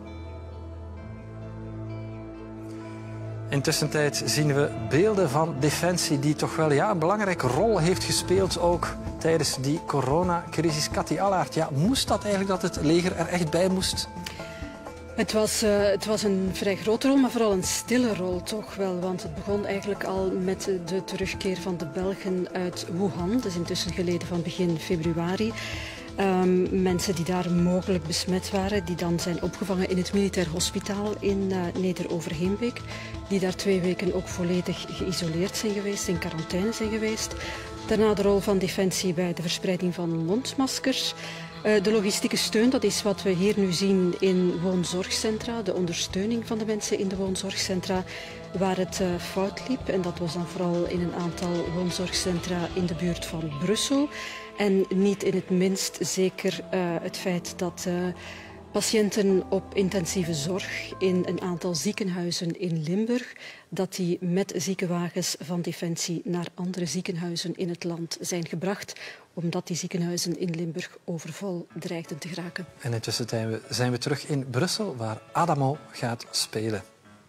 Intussen zien we beelden van Defensie die toch wel een belangrijke rol heeft gespeeld ook tijdens die coronacrisis. Cathy Allaert, moest dat eigenlijk dat het leger er echt bij moest? Het was een vrij grote rol, maar vooral een stille rol toch wel. Want het begon eigenlijk al met de terugkeer van de Belgen uit Wuhan. Dat is intussen geleden van begin februari. Mensen die daar mogelijk besmet waren, die dan zijn opgevangen in het militair hospitaal in Neder-Overheembeek. Die daar 2 weken ook volledig geïsoleerd zijn geweest, in quarantaine zijn geweest. Daarna de rol van Defensie bij de verspreiding van mondmaskers. De logistieke steun, dat is wat we hier nu zien in woonzorgcentra. De ondersteuning van de mensen in de woonzorgcentra waar het fout liep. En dat was dan vooral in een aantal woonzorgcentra in de buurt van Brussel. En niet in het minst zeker het feit dat patiënten op intensieve zorg in een aantal ziekenhuizen in Limburg, dat die met ziekenwagens van Defensie naar andere ziekenhuizen in het land zijn gebracht, omdat die ziekenhuizen in Limburg overvol dreigden te geraken. En intussen zijn we terug in Brussel, waar Adamo gaat spelen.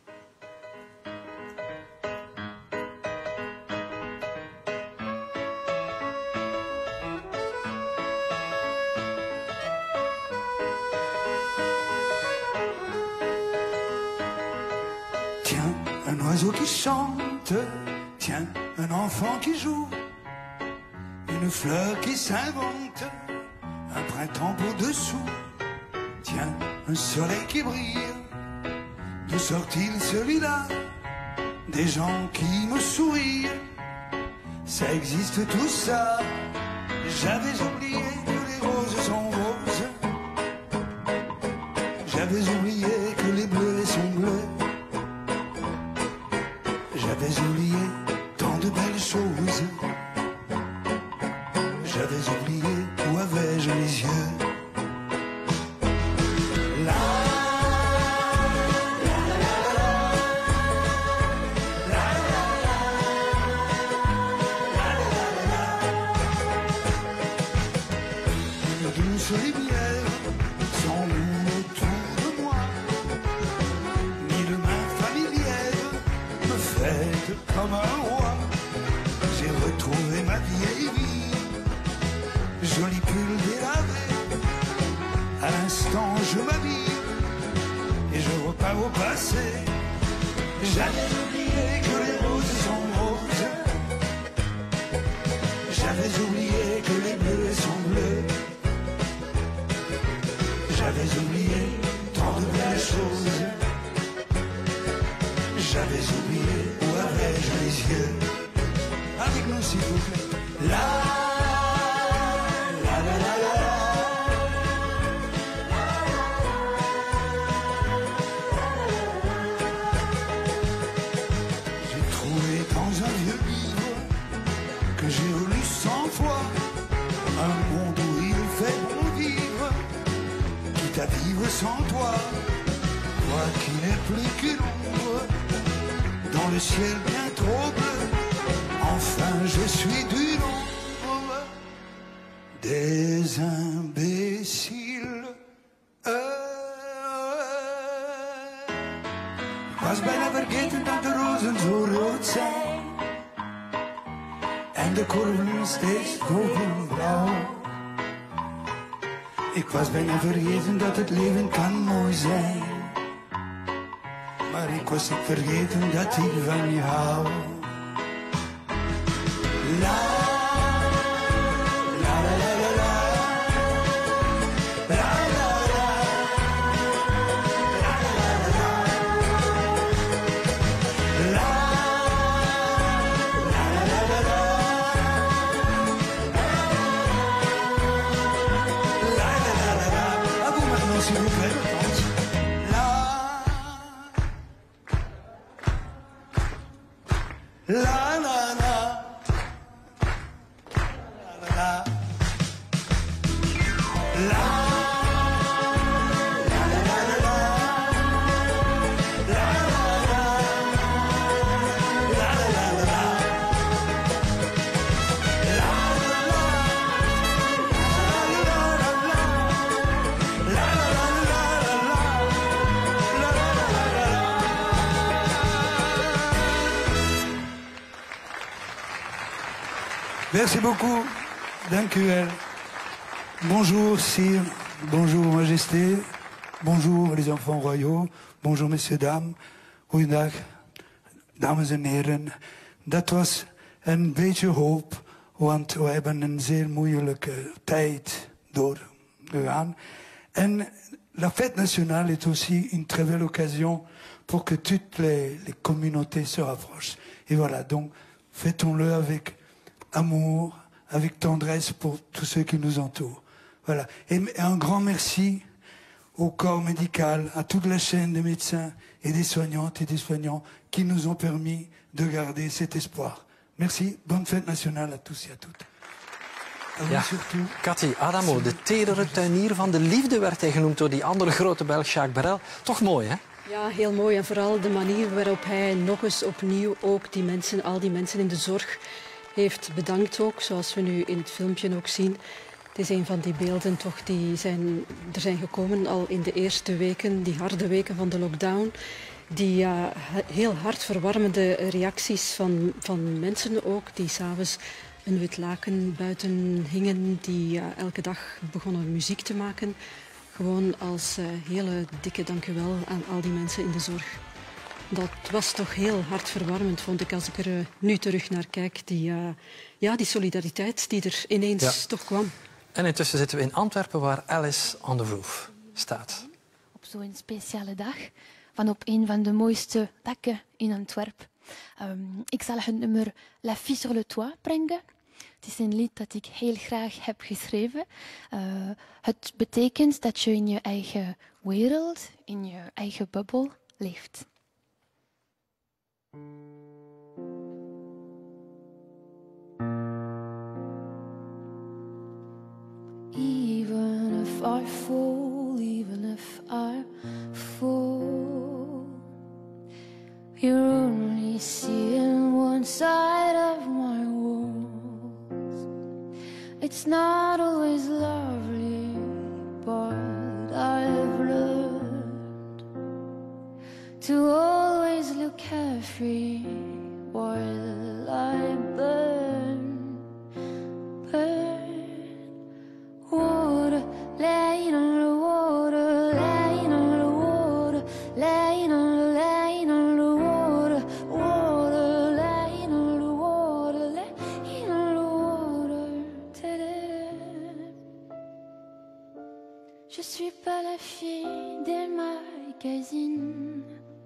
Un oiseau qui chante, tiens, un enfant qui joue, une fleur qui s'invente, un printemps pour dessous, tiens, un soleil qui brille, d'où sort-il celui-là? Des gens qui me sourient, ça existe tout ça, j'avais oublié que les roses sont roses, j'avais oublié que les bleus sont bleus. J'avais oublié tant de belles choses. J'avais oublié où avais-je les yeux. Une douce rivière s'enroule autour de moi. Mille mains familières me fête comme un roi. J'ai retrouvé ma vieille vie, joli pull délavé. À l'instant je m'habille et je repars au passé. J'avais oublié que les roses sont roses. J'avais oublié que les bleus sont bleus. J'avais oublié tant de belles choses. J'avais oublié où avais-je les yeux. Avec nous s'il vous plaît. La la la la la. J'ai trouvé dans un vieux livre que j'ai relu 100 fois un monde où il fait bon vivre, quitte à vivre sans toi. Toi qui n'es plus qu'une ombre dans le ciel bien trop bleu, enfin je suis du nombre des imbéciles. Ik was bijna vergeten dat de rozen zo rood zijn en de korrelen steeds blauw. Ik was bijna vergeten dat het leven kan mooi zijn, maar ik was niet vergeten dat ik van je hou. La la la la la la. La la la. La la la la. La la la la la. La la la la la. À vous maintenant s'il vous plaît, je pense. La la la. La la la. La Merci beaucoup. Dank u wel. Bonjour, sire. Bonjour, majesté. Bonjour, les enfants royaux. Bonjour, messieurs, dames. Goeiedag, dames en heren. Dat was een beetje hoop, want we hebben een zeer moeilijke tijd doorgegaan. En la fête nationale est aussi une très belle occasion pour que toutes les communautés se rapprochent. Et voilà, donc fêtons-le avec amour, avec tendresse pour tous ceux qui nous entourent. Voilà. Et un grand merci au corps médical, à toute la chaîne des médecins et des soignantes et des soignants qui nous ont permis de garder cet espoir. Merci, bonne fête nationale à tous et à toutes. Ja, Cathy, Adamo, de tedere tuinier van de liefde werd hij genoemd door die andere grote Belg, Jacques Brel. Toch mooi, hè? Ja, heel mooi. En vooral de manier waarop hij nog eens opnieuw ook die mensen, al die mensen in de zorg heeft bedankt ook, zoals we nu in het filmpje ook zien. Het is een van die beelden toch die er zijn gekomen al in de eerste weken, die harde weken van de lockdown. Die heel hard verwarmende reacties van mensen ook, die s'avonds een wit laken buiten hingen, die elke dag begonnen muziek te maken. Gewoon als hele dikke dankjewel aan al die mensen in de zorg. Dat was toch heel hartverwarmend, vond ik, als ik er nu terug naar kijk. Die solidariteit die er ineens toch kwam. En intussen zitten we in Antwerpen, waar Alice on the Roof staat. Op zo'n speciale dag, van op een van de mooiste dakken in Antwerpen. Ik zal het nummer La Fille sur le Toit brengen. Het is een lied dat ik heel graag heb geschreven. Het betekent dat je in je eigen wereld, in je eigen bubbel leeft. Even if I fall, even if I fall, you're only seeing one side of my walls. It's not always lovely, but I've learned to always look carefree while I burn, burn. Water, laying on the water, laying on the water, laying on the water, water, laying on the water, laying on the water. Je suis pas la fille des magazines.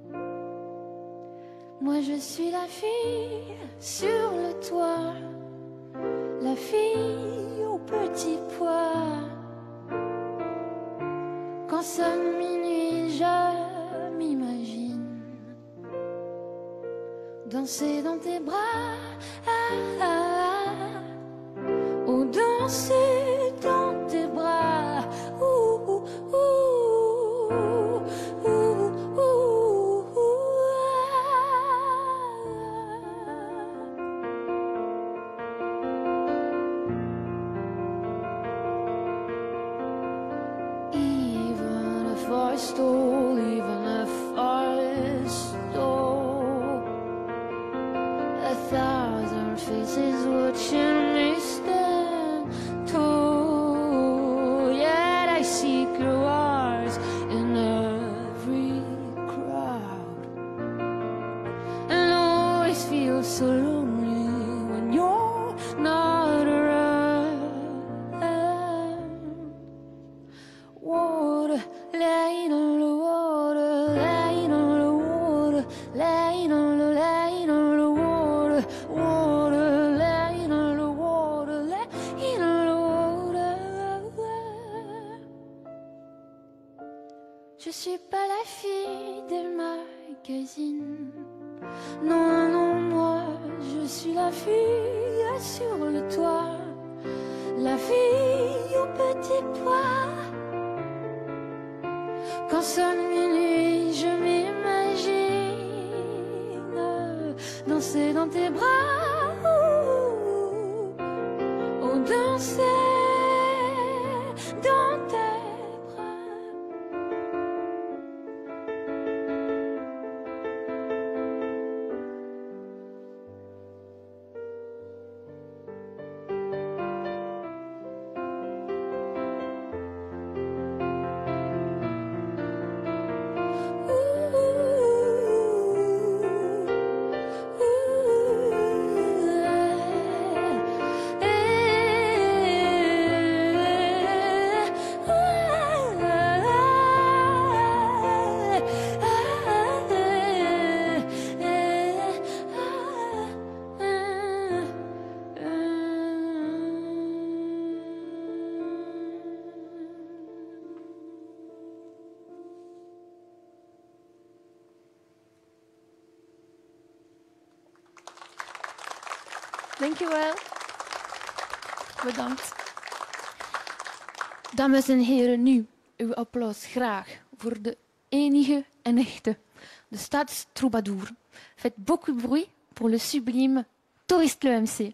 Moi je suis la fille sur le toit, la fille au petit pois. Quand sonne minuit, je m'imagine danser dans tes bras, oh danser dans tes bras, ouh, ouh, ouh, ouh, ouh, ouh. Even if I stole, even if I stole, 1,000 faces watching me stand tall. Yet I seek your eyes in every crowd, and always feel so lonely when you're not around. Water, laying on the water, laying on the water, laying on the water, water, laying on the water, laying on the water. Je suis pas la fille des magazines. Non, non, moi, je suis la fille sur le toit, la fille au petit pois. Quand sonne minuit, je m'imagine danser dans tes bras, oh danser dans tes bras. Dank je wel. Bedankt. Dames en heren, nu uw applaus graag voor de enige en echte, de Stadstroubadour. Faites beaucoup de bruit pour le sublime Touriste Le MC.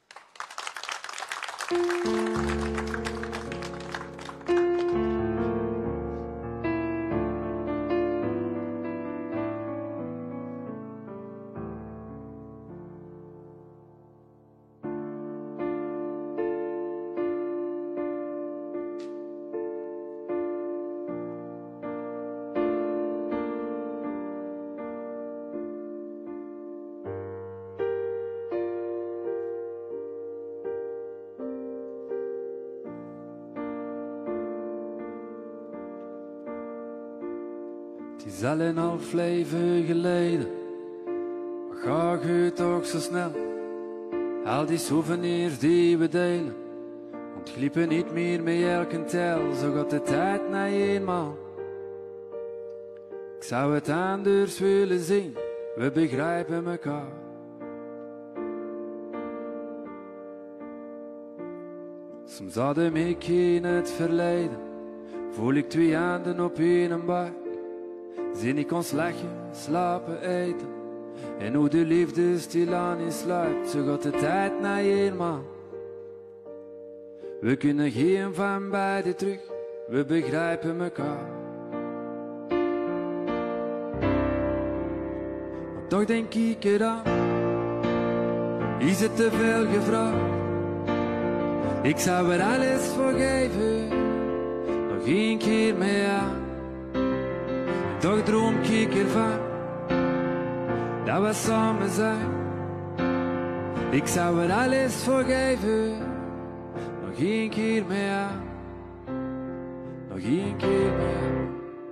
Het is al een half leven geleden, maar ga je toch zo snel? Al die souvenirs die we delen, ontglippen niet meer met elke tel. Zo gaat de tijd na eenmaal. Ik zou het anders willen zien, we begrijpen elkaar. Soms adem ik in het verleden, voel ik 2 handen op één buik. Zie ik ons lachen, slapen, eten, en hoe de liefde stilaan insluipt. Zo gaat de tijd na eenmaal. We kunnen geen van beiden terug, we begrijpen elkaar. Maar toch denk ik eraan, is het te veel gevraagd? Ik zou er alles voor geven, nog 1 keer met jou. Toch droom ik ervan, dat we samen zijn. Ik zou er alles voor geven, nog 1 keer met jou. Nog 1 keer met jou.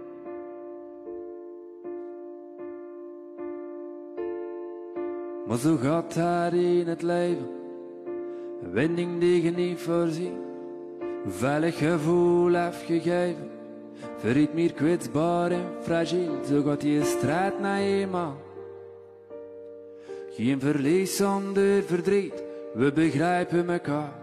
Maar zo gaat daar in het leven, een wending die je niet voorziet. Een veilig gevoel afgegeven, verriet meer kwetsbaar en fragiel. Zo gaat die strijd na eenmaal. Geen verlies zonder verdriet, we begrijpen elkaar.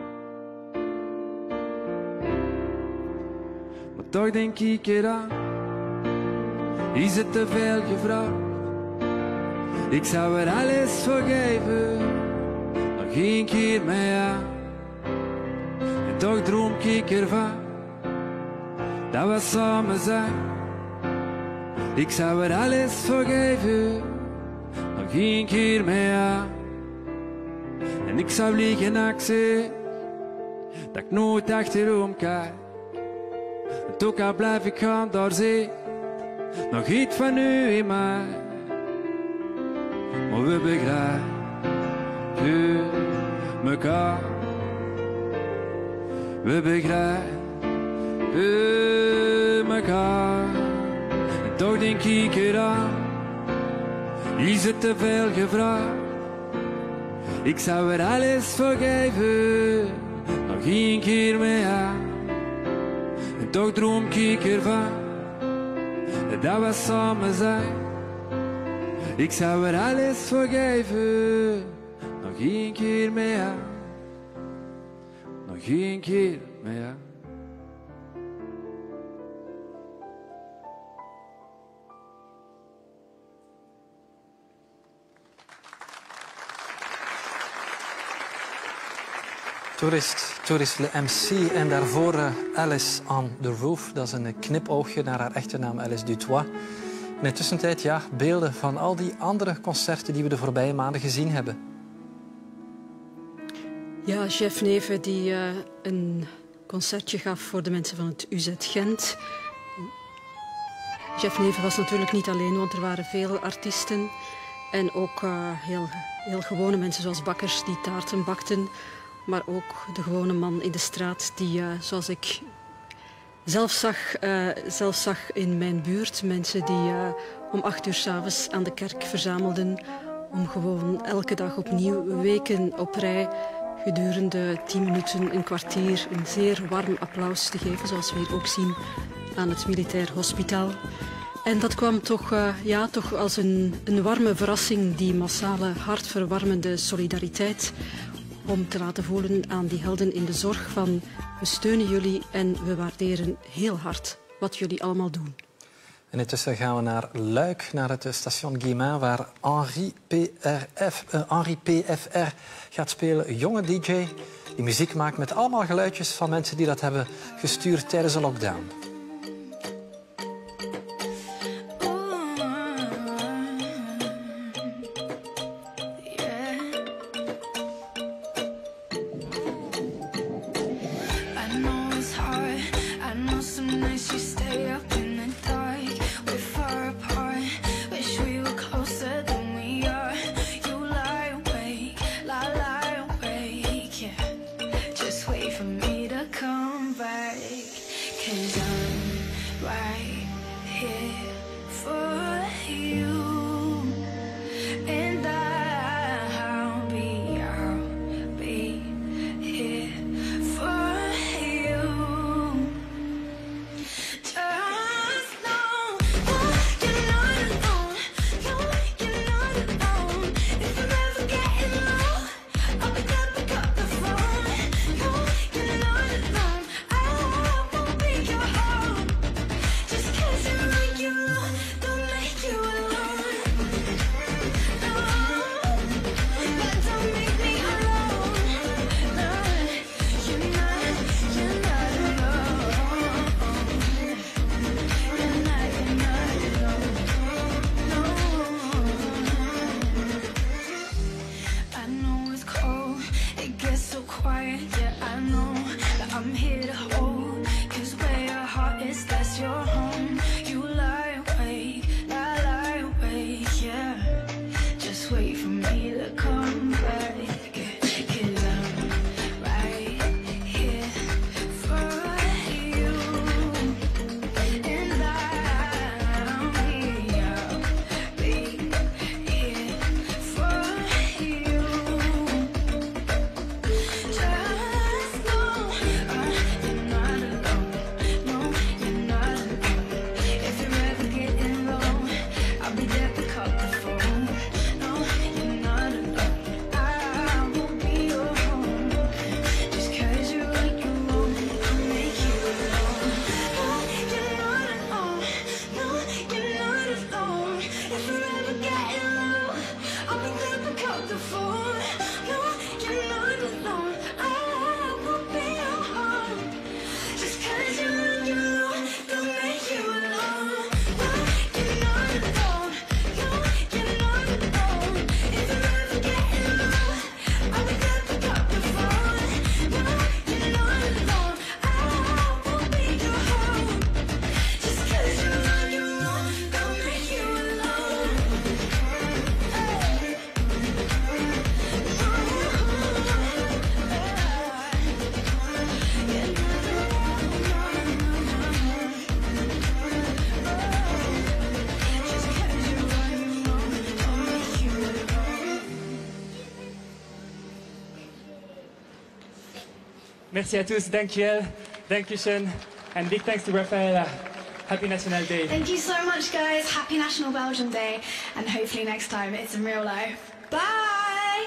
Maar toch denk ik eraan, is het te veel gevraagd? Ik zou er alles voor geven, nog 1 keer met jou. En toch droom ik ervan, dat we samen zijn. Ik zou er alles voor geven, nog 1 keer met jou. En ik zou liegen als ik zeg, dat ik nooit achterom kijk. En toch al blijf ik gaan, daar zit nog iets van u in mij. Maar we begrijpen elkaar. We begrijpen elkaar. En toch denk ik eraan, is het te veel gevraagd? Ik zou er alles voor geven, nog 1 keer met jou. En toch droom ik ervan, dat we samen zijn. Ik zou er alles voor geven, nog 1 keer met jou. Nog 1 keer met jou. Touriste Le MC en daarvoor Alice on the Roof. Dat is een knipoogje naar haar echte naam Alice Dutoit. In de tussentijd beelden van al die andere concerten die we de voorbije maanden gezien hebben. Ja, Jeff Neven die een concertje gaf voor de mensen van het UZ Gent. Jeff Neven was natuurlijk niet alleen, want er waren veel artiesten. En ook heel gewone mensen zoals bakkers die taarten bakten. Maar ook de gewone man in de straat die, zoals ik zelf zag in mijn buurt, mensen die om 8 uur 's avonds aan de kerk verzamelden om gewoon elke dag opnieuw, weken op rij, gedurende 10 minuten, een kwartier, een zeer warm applaus te geven, zoals we hier ook zien aan het Militair Hospitaal. En dat kwam toch als een warme verrassing, die massale, hartverwarmende solidariteit, om te laten voelen aan die helden in de zorg van we steunen jullie en we waarderen heel hard wat jullie allemaal doen. En intussen gaan we naar Luik, naar het station Guillemins, waar Henri PFR gaat spelen. Een jonge DJ die muziek maakt met allemaal geluidjes van mensen die dat hebben gestuurd tijdens de lockdown. Merci à tous. Dankjewel. Dankeschön. And big thanks to Rafaela. Happy National Day. Thank you so much, guys. Happy National Belgian Day. And hopefully next time it's in real life. Bye!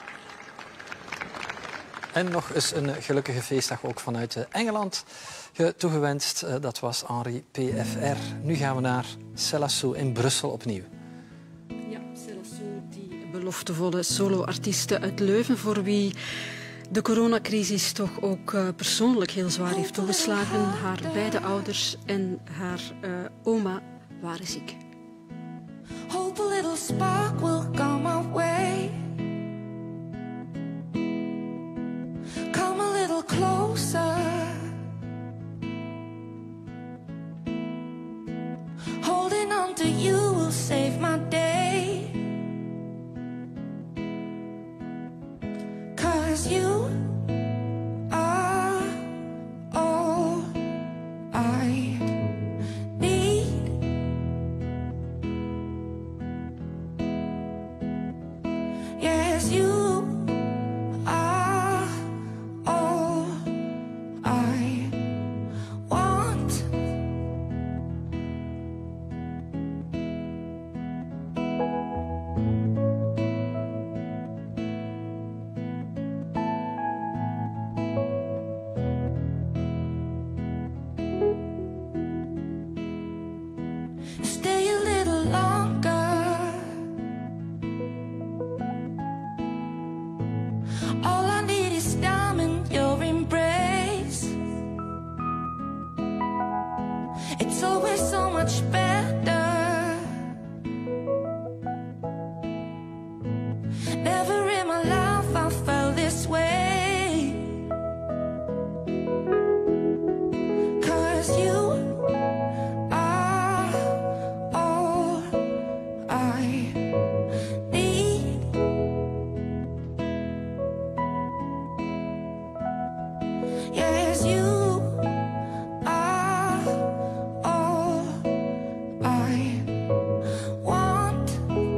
En nog eens een gelukkige feestdag ook vanuit Engeland toegewenst. Dat was Henri PFR. Nu gaan we naar Celasso in Brussel opnieuw. Ja, Celasso, die beloftevolle solo-artieste uit Leuven, voor wie de coronacrisis toch ook persoonlijk heel zwaar heeft toegeslagen. Haar beide ouders en haar oma waren ziek. Hope a little spark will come my way. Come a little closer. Holding on to you will save my day. 'Cause you are all I need. Yes, you are all I want. stay a little longer. All I need is time in your embrace. It's always so much better. Never in my life I felt this way. 'Cause you are all I need. Yes, you are all I want.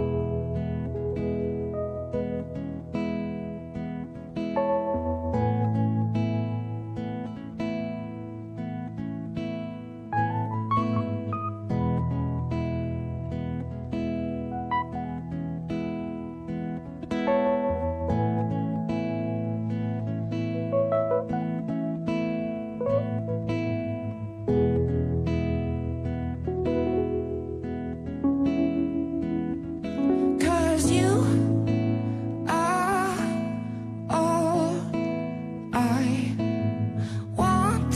Cause you are all I want.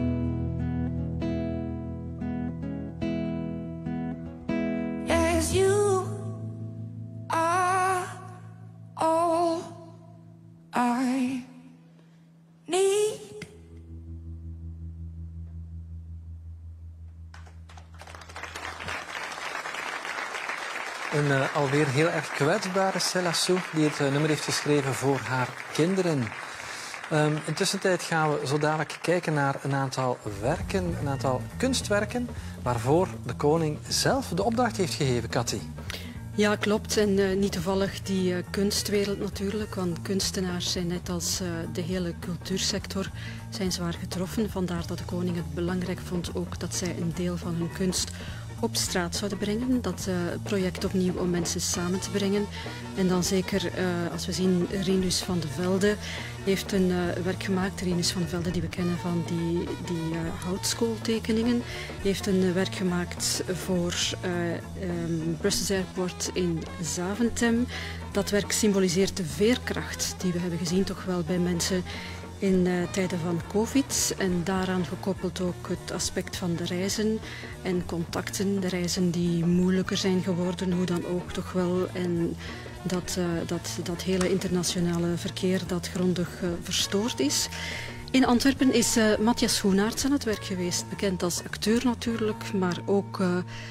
Yes, you are all I need. Een alweer heel erg kwetsbare Céla Sou, die het nummer heeft geschreven voor haar kinderen. Intussen gaan we zo dadelijk kijken naar een aantal werken, een aantal kunstwerken, waarvoor de koning zelf de opdracht heeft gegeven, Cathy. Ja, klopt. En niet toevallig die kunstwereld natuurlijk, want kunstenaars zijn net als de hele cultuursector zijn zwaar getroffen. Vandaar dat de koning het belangrijk vond ook dat zij een deel van hun kunst op straat zouden brengen. Dat project opnieuw om mensen samen te brengen. En dan zeker, als we zien, Rinus van de Velde heeft een werk gemaakt. Rinus van de Velde, die we kennen van die houtskooltekeningen, heeft een werk gemaakt voor Brussels Airport in Zaventem. Dat werk symboliseert de veerkracht die we hebben gezien toch wel bij mensen in tijden van COVID. En daaraan gekoppeld ook het aspect van de reizen en contacten. De reizen die moeilijker zijn geworden, hoe dan ook toch wel. En dat hele internationale verkeer dat grondig verstoord is. In Antwerpen is Matthias Schoenaerts aan het werk geweest. Bekend als acteur natuurlijk, maar ook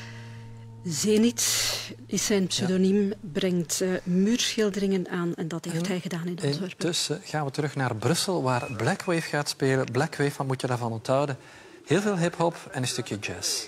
Zenit is zijn pseudoniem, brengt muurschilderingen aan en dat heeft hij gedaan in Antwerpen. Intussen gaan we terug naar Brussel, waar Blackwave gaat spelen. Blackwave, wat moet je daarvan onthouden? Heel veel hip-hop en een stukje jazz.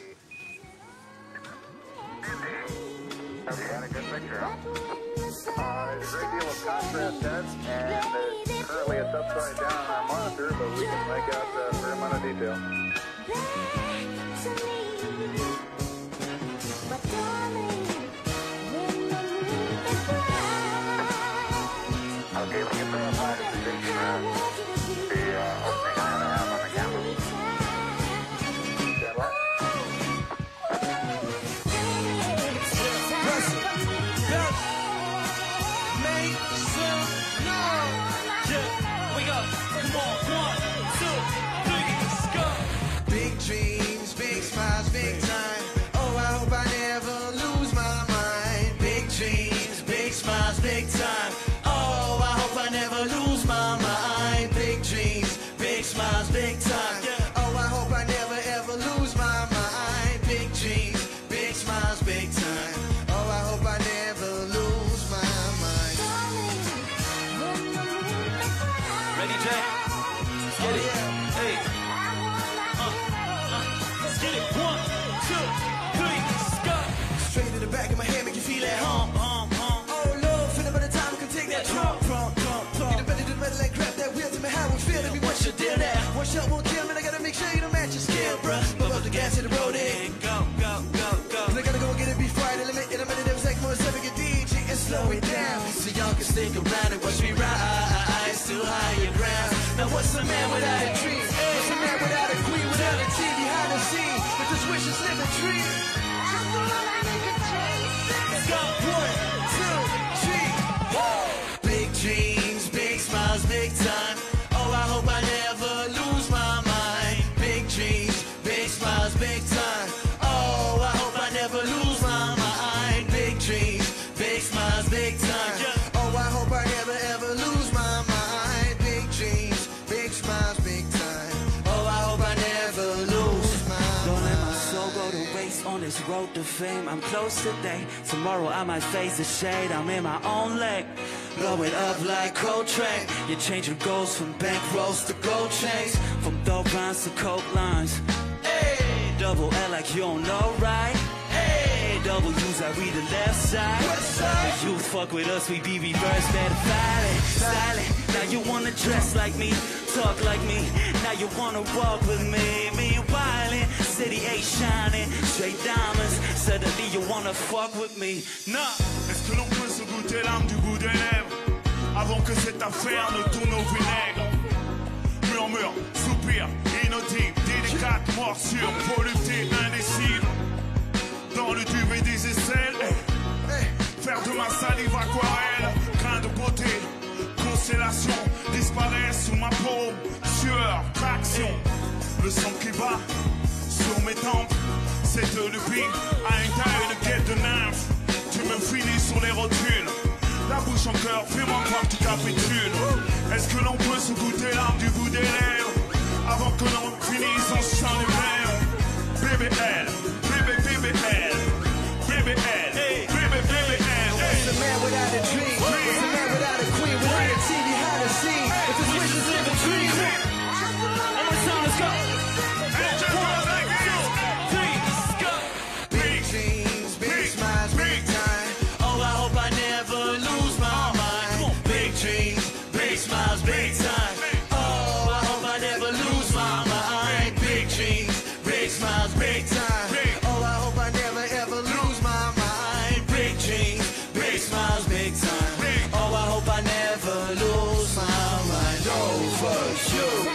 Wash up, won't kill me, I gotta make sure you don't match your skill, bruh. Move up the gas to the road, go, go, go, go. And I gotta go get it before I limit in a minute, there was like more seven get DJ and slow it down. So y'all can stick around and watch me rise to higher ground. Now what's a man without a dream? What's a man without a queen, without a team behind the scene? But this wish is live a dream. this road to fame. I'm close today. Tomorrow I might face the shade. I'm in my own lane. Blow it up like Coltrane. You're changing goals from bankrolls to gold chains. From dope rhymes to coke lines. Hey, double L like you don't know, right? Hey, double U's, I read the left side. The youth fuck with us, we be reversed, better silent. Now you wanna dress like me, talk like me. Now you wanna walk with me. Meanwhile, city ain't shining, straight diamonds. Suddenly you wanna fuck with me. Nah. Est-ce que l'on peut se goûter l'âme du bout des lèvres avant que cette affaire ne tourne au vinaigre? Murmure, soupir, inaudible, délicate morsure, volupté indécile. Dans le duvet des aisselles, faire de ma salive aquarelle, grain de beauté, constellation, disparaissent sous ma paume, sueur, traction, le sang qui bat sur mes tempes, cette lupine a une taille de guette de nymphe, tu me finis sur les rotules, la bouche en cœur, fais-moi croire que tu capitules. Est-ce que l'on peut se goûter l'âme du bout des lèvres avant que l'on finisse en chant les verres? BBL, BBL, BBL, BBL. What's a man without a dream? What's a man without a queen? Without a TV behind the scene? If his wishes live a dream. One more time, let's go. Big dreams, big smiles, big time. Oh, I hope I never lose my mind. Big dreams, big smiles, big time. Oh, I hope I never lose my mind. Big dreams, big smiles, big time. Oh, I hope I never ever lose my mind. Big dreams, big smiles, big time. Oh, I hope I never lose my mind. Over you.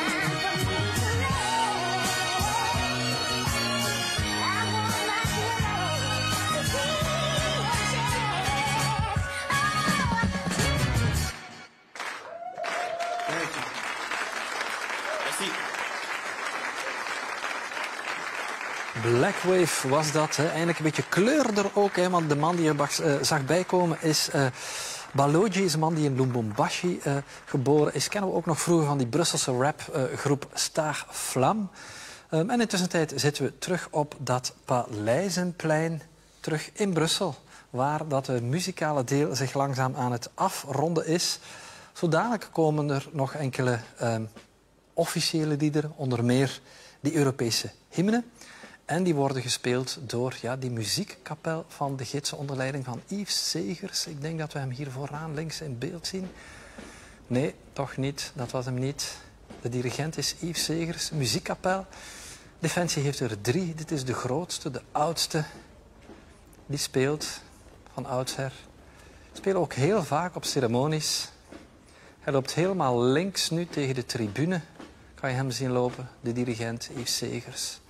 Black Wave was dat. Hè. Eindelijk een beetje kleur er ook. Hè, want de man die je zag bijkomen is Baloji. Is een man die in Lubumbashi geboren is. Kennen we ook nog vroeger van die Brusselse rapgroep Star Flam. En in de tussentijd zitten we terug op dat Paleizenplein. Terug in Brussel. Waar dat muzikale deel zich langzaam aan het afronden is. Zodanig komen er nog enkele officiële liederen. Onder meer die Europese hymne. En die worden gespeeld door die muziekkapel van de gidsen onder leiding van Yves Segers. Ik denk dat we hem hier vooraan links in beeld zien. Nee, toch niet. Dat was hem niet. De dirigent is Yves Segers, muziekkapel. Defensie heeft er 3. Dit is de grootste, de oudste. Die speelt van oudsher. Spelen ook heel vaak op ceremonies. Hij loopt helemaal links nu tegen de tribune. Kan je hem zien lopen, de dirigent Yves Segers.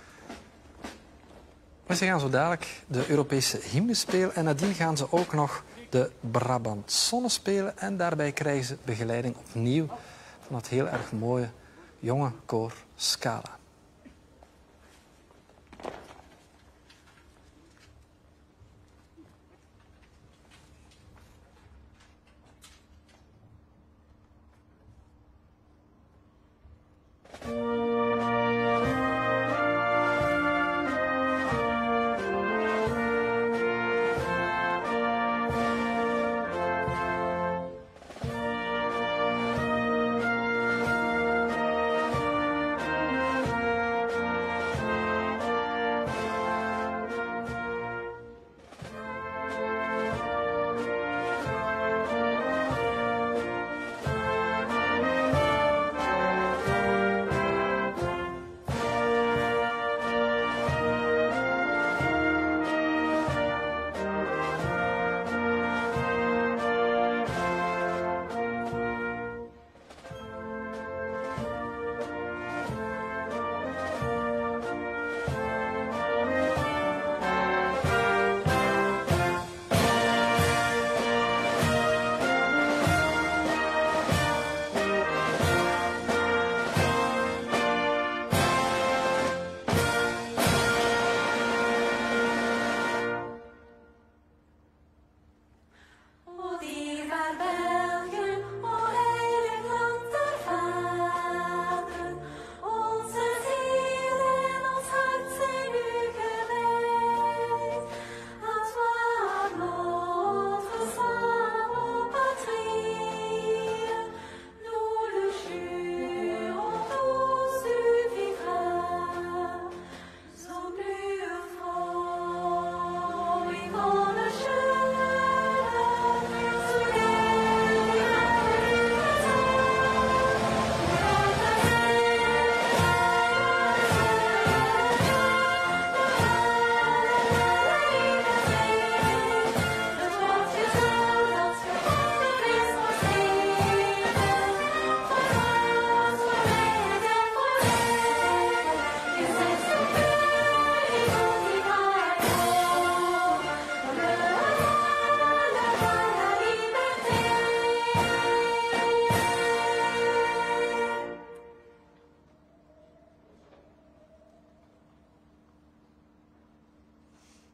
Maar ze gaan zo dadelijk de Europese hymne spelen en nadien gaan ze ook nog de Brabantsonne spelen. En daarbij krijgen ze begeleiding opnieuw van dat heel erg mooie jonge koor Scala.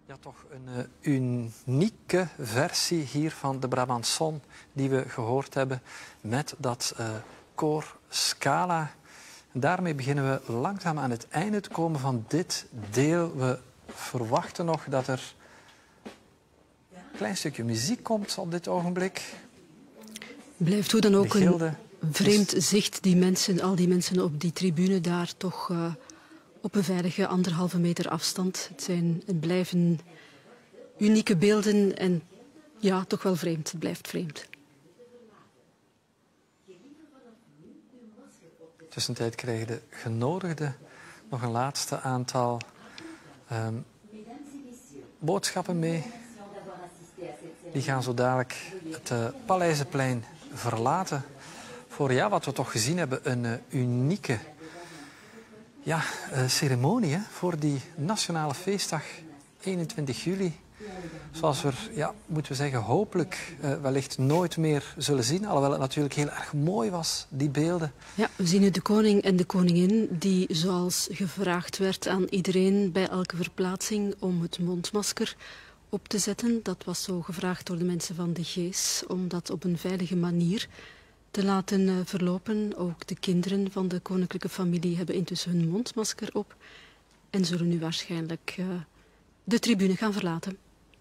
Ja, toch een unieke versie hier van de Brabançon die we gehoord hebben met dat koor Scala. Daarmee beginnen we langzaam aan het einde te komen van dit deel. We verwachten nog dat er een klein stukje muziek komt op dit ogenblik. Blijft hoe dan ook een vreemd zicht, al die mensen op die tribune daar toch op een veilige 1,5 meter afstand. Het blijven unieke beelden en ja, toch wel vreemd. Het blijft vreemd. Tussentijd krijgen de genodigden nog een laatste aantal boodschappen mee. Die gaan zo dadelijk het Paleizenplein verlaten voor wat we toch gezien hebben, een unieke ceremonie hè, voor die nationale feestdag 21 juli. Zoals we moeten we zeggen, hopelijk wellicht nooit meer zullen zien. Alhoewel het natuurlijk heel erg mooi was, die beelden. Ja, we zien nu de koning en de koningin die, zoals gevraagd werd aan iedereen bij elke verplaatsing, om het mondmasker op te zetten. Dat was zo gevraagd door de mensen van de Gees, om dat op een veilige manier te laten verlopen. Ook de kinderen van de koninklijke familie hebben intussen hun mondmasker op en zullen nu waarschijnlijk de tribune gaan verlaten.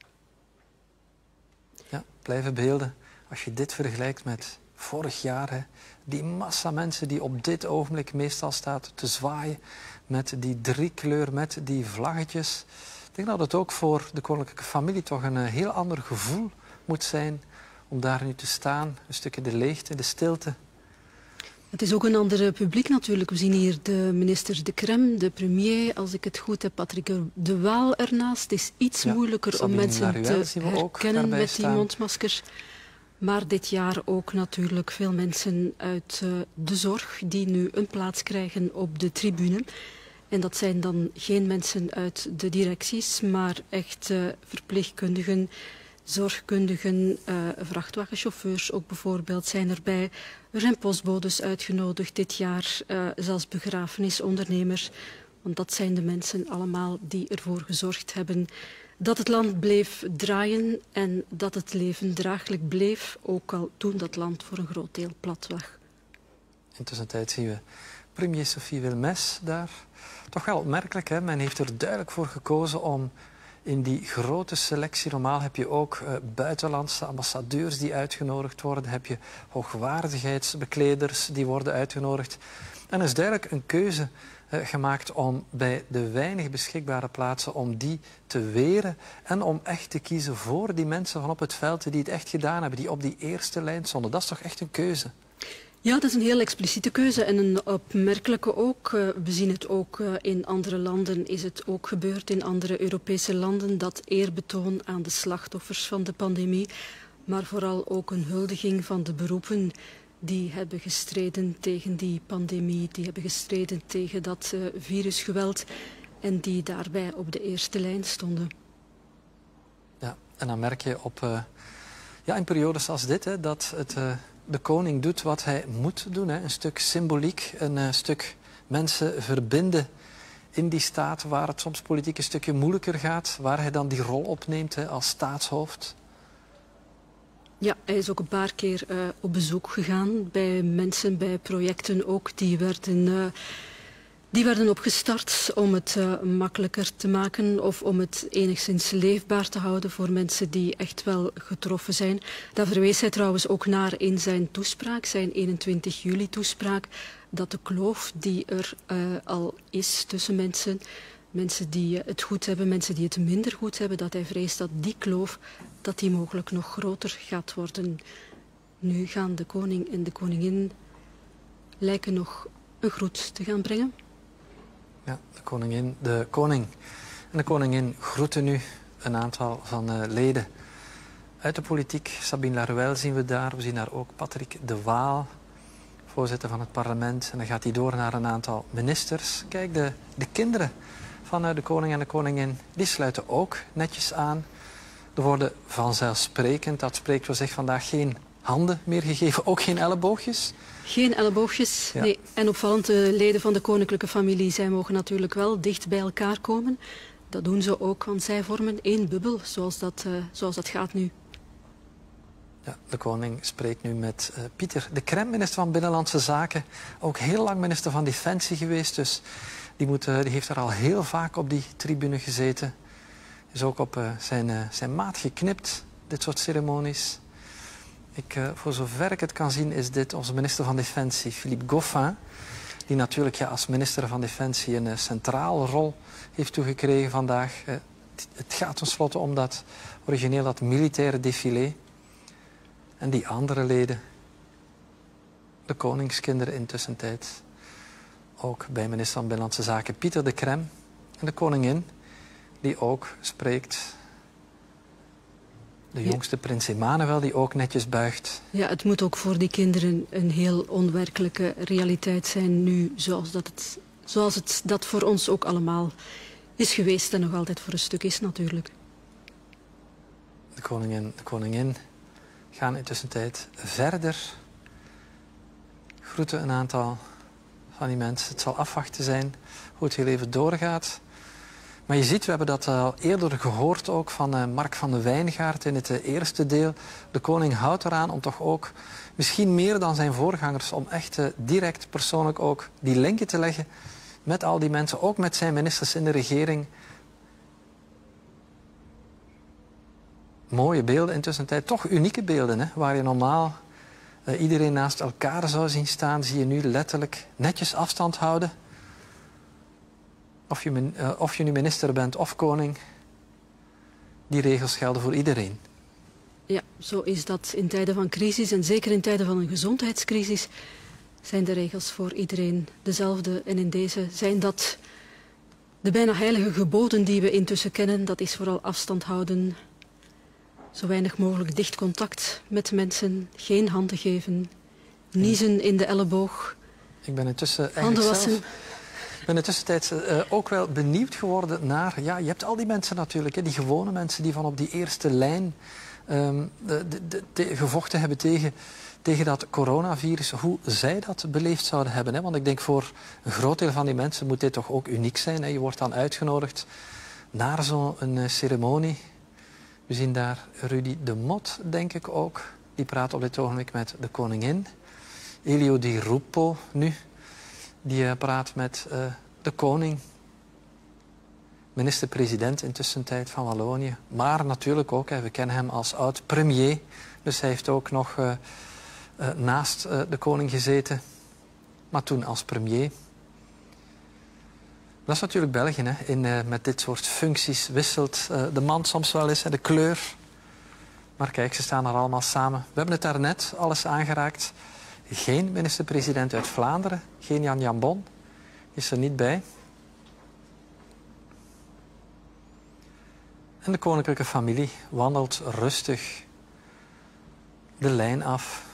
Ja, blijven beelden. Als je dit vergelijkt met vorig jaar, hè, die massa mensen die op dit ogenblik meestal staat te zwaaien met die driekleur, met die vlaggetjes. Ik denk dat het ook voor de koninklijke familie toch een heel ander gevoel moet zijn om daar nu te staan. Een stukje de leegte, de stilte. Het is ook een ander publiek natuurlijk. We zien hier de minister De Crème, de premier, als ik het goed heb, Patrick de Waal ernaast. Het is iets moeilijker om mensen te herkennen met die mondmaskers. Maar dit jaar ook natuurlijk veel mensen uit de zorg die nu een plaats krijgen op de tribune. En dat zijn dan geen mensen uit de directies, maar echt verpleegkundigen, zorgkundigen, vrachtwagenchauffeurs ook bijvoorbeeld zijn erbij. Er zijn postbodes uitgenodigd dit jaar, zelfs begrafenisondernemers. Want dat zijn de mensen allemaal die ervoor gezorgd hebben dat het land bleef draaien en dat het leven draaglijk bleef, ook al toen dat land voor een groot deel plat lag. Intussen zien we premier Sophie Wilmès daar. Toch wel opmerkelijk, hè? Men heeft er duidelijk voor gekozen om in die grote selectie, normaal heb je ook buitenlandse ambassadeurs die uitgenodigd worden, heb je hoogwaardigheidsbekleders die worden uitgenodigd. En er is duidelijk een keuze gemaakt om bij de weinig beschikbare plaatsen, om die te weren en om echt te kiezen voor die mensen van op het veld die het echt gedaan hebben, die op die eerste lijn stonden. Dat is toch echt een keuze? Ja, dat is een heel expliciete keuze en een opmerkelijke ook. We zien het ook in andere landen, is het ook gebeurd in andere Europese landen, dat eerbetoon aan de slachtoffers van de pandemie, maar vooral ook een huldiging van de beroepen die hebben gestreden tegen die pandemie, die hebben gestreden tegen dat virusgeweld en die daarbij op de eerste lijn stonden. Ja, en dan merk je in periodes als dit, hè, dat de koning doet wat hij moet doen. Hè. Een stuk symboliek, een stuk mensen verbinden in die staat waar het soms politiek een stukje moeilijker gaat, waar hij dan die rol opneemt hè, als staatshoofd. Ja, hij is ook een paar keer op bezoek gegaan bij mensen, bij projecten ook. Die werden opgestart om het makkelijker te maken of om het enigszins leefbaar te houden voor mensen die echt wel getroffen zijn. Daar verwees hij trouwens ook naar in zijn toespraak, zijn 21 juli toespraak, dat de kloof die er al is tussen mensen die het goed hebben, mensen die het minder goed hebben, dat hij vreest dat die kloof dat die mogelijk nog groter gaat worden. Nu gaan de koning en de koningin lijken nog een groet te gaan brengen. Ja, de koning en de koningin groeten nu een aantal van leden uit de politiek. Sabine Laruelle zien we daar. We zien daar ook Patrick de Waal, voorzitter van het parlement. En dan gaat hij door naar een aantal ministers. Kijk, de kinderen van de koning en de koningin, die sluiten ook netjes aan. Er worden vanzelfsprekend, dat spreekt voor zich vandaag, geen handen meer gegeven, ook geen elleboogjes. Geen elleboogjes, ja. Nee. En opvallend, de leden van de koninklijke familie, zij mogen natuurlijk wel dicht bij elkaar komen. dat doen ze ook, want zij vormen één bubbel, zoals dat gaat nu. Ja, de koning spreekt nu met Pieter de Crème, minister van Binnenlandse Zaken. Ook heel lang minister van Defensie geweest, dus die heeft er al heel vaak op die tribune gezeten. Is ook op zijn maat geknipt, dit soort ceremonies. Voor zover ik het kan zien is dit onze minister van Defensie, Philippe Goffin, die natuurlijk als minister van Defensie een centrale rol heeft toegekregen vandaag. Het gaat tenslotte om dat militaire défilé. En die andere leden, de koningskinderen intussen tijd, ook bij minister van Binnenlandse Zaken Pieter de Crème en de koningin, die ook spreekt. De jongste prins Emmanuel, die ook netjes buigt. Ja, het moet ook voor die kinderen een heel onwerkelijke realiteit zijn nu, zoals het dat voor ons ook allemaal is geweest en nog altijd voor een stuk is natuurlijk. De koningin gaan intussen tijd verder. Groeten een aantal van die mensen. Het zal afwachten zijn hoe het heel even doorgaat. Maar je ziet, we hebben dat al eerder gehoord ook van Mark van de Wijngaard in het eerste deel. De koning houdt eraan om toch ook, misschien meer dan zijn voorgangers, om echt direct persoonlijk ook die linken te leggen met al die mensen, ook met zijn ministers in de regering. Mooie beelden intussen tijd, toch unieke beelden, hè, waar je normaal iedereen naast elkaar zou zien staan, zie je nu letterlijk netjes afstand houden. Of je nu minister bent of koning, die regels gelden voor iedereen. Ja, zo is dat in tijden van crisis en zeker in tijden van een gezondheidscrisis zijn de regels voor iedereen dezelfde. En in deze zijn dat de bijna heilige geboden die we intussen kennen. Dat is vooral afstand houden, zo weinig mogelijk dicht contact met mensen, geen handen geven, niezen in de elleboog, Ik ben intussen handen wassen. Ik ben in de tussentijd ook wel benieuwd geworden naar... Ja, je hebt al die mensen natuurlijk, hè, die gewone mensen die van op die eerste lijn gevochten hebben tegen dat coronavirus. Hoe zij dat beleefd zouden hebben. Hè? Want ik denk voor een groot deel van die mensen moet dit toch ook uniek zijn. Hè? Je wordt dan uitgenodigd naar zo'n ceremonie. We zien daar Rudy de Mot, denk ik ook. Die praat op dit ogenblik met de koningin. Elio Di Rupo nu. Die praat met de koning, minister-president intussen tijd van Wallonië. Maar natuurlijk ook, we kennen hem als oud-premier. Dus hij heeft ook nog naast de koning gezeten. Maar toen als premier. Dat is natuurlijk België. Hè. Met dit soort functies wisselt de man soms wel eens, de kleur. Maar kijk, ze staan er allemaal samen. We hebben het daarnet alles aangeraakt. Geen minister-president uit Vlaanderen, geen Jan Jambon, is er niet bij. En de koninklijke familie wandelt rustig de lijn af.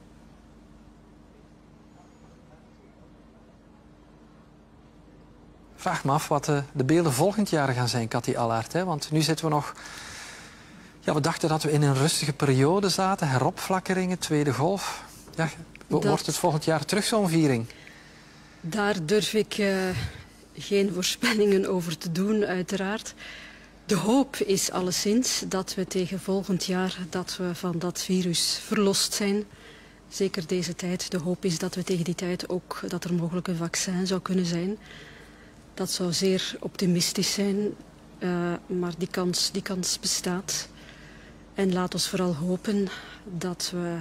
Vraag me af wat de beelden volgend jaar gaan zijn, Cathy Allard. Hè? Want nu zitten we nog... Ja, we dachten dat we in een rustige periode zaten, heropflakkeringen, tweede golf. Ja, wordt het volgend jaar terug zo'n viering? Daar durf ik geen voorspellingen over te doen, uiteraard. De hoop is alleszins dat we tegen volgend jaar dat we van dat virus verlost zijn. Zeker deze tijd. De hoop is dat we tegen die tijd ook dat er mogelijk een vaccin zou kunnen zijn. Dat zou zeer optimistisch zijn, maar die kans bestaat. En laat ons vooral hopen dat we...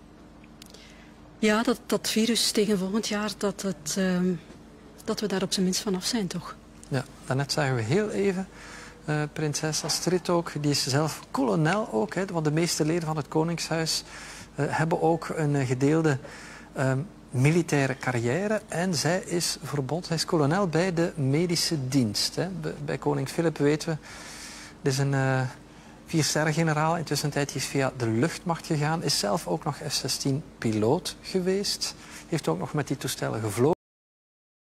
Ja, dat virus tegen volgend jaar, dat we daar op zijn minst vanaf zijn, toch? Ja, daarnet zagen we heel even prinses Astrid ook. Die is zelf kolonel ook, hè, want de meeste leden van het Koningshuis hebben ook een gedeelde militaire carrière. En zij is kolonel bij de medische dienst. Hè. Bij koning Filip weten we, dit is een 4-sterren-generaal. Intussen tijd is via de luchtmacht gegaan. Is zelf ook nog F-16 piloot geweest. Heeft ook nog met die toestellen gevlogen.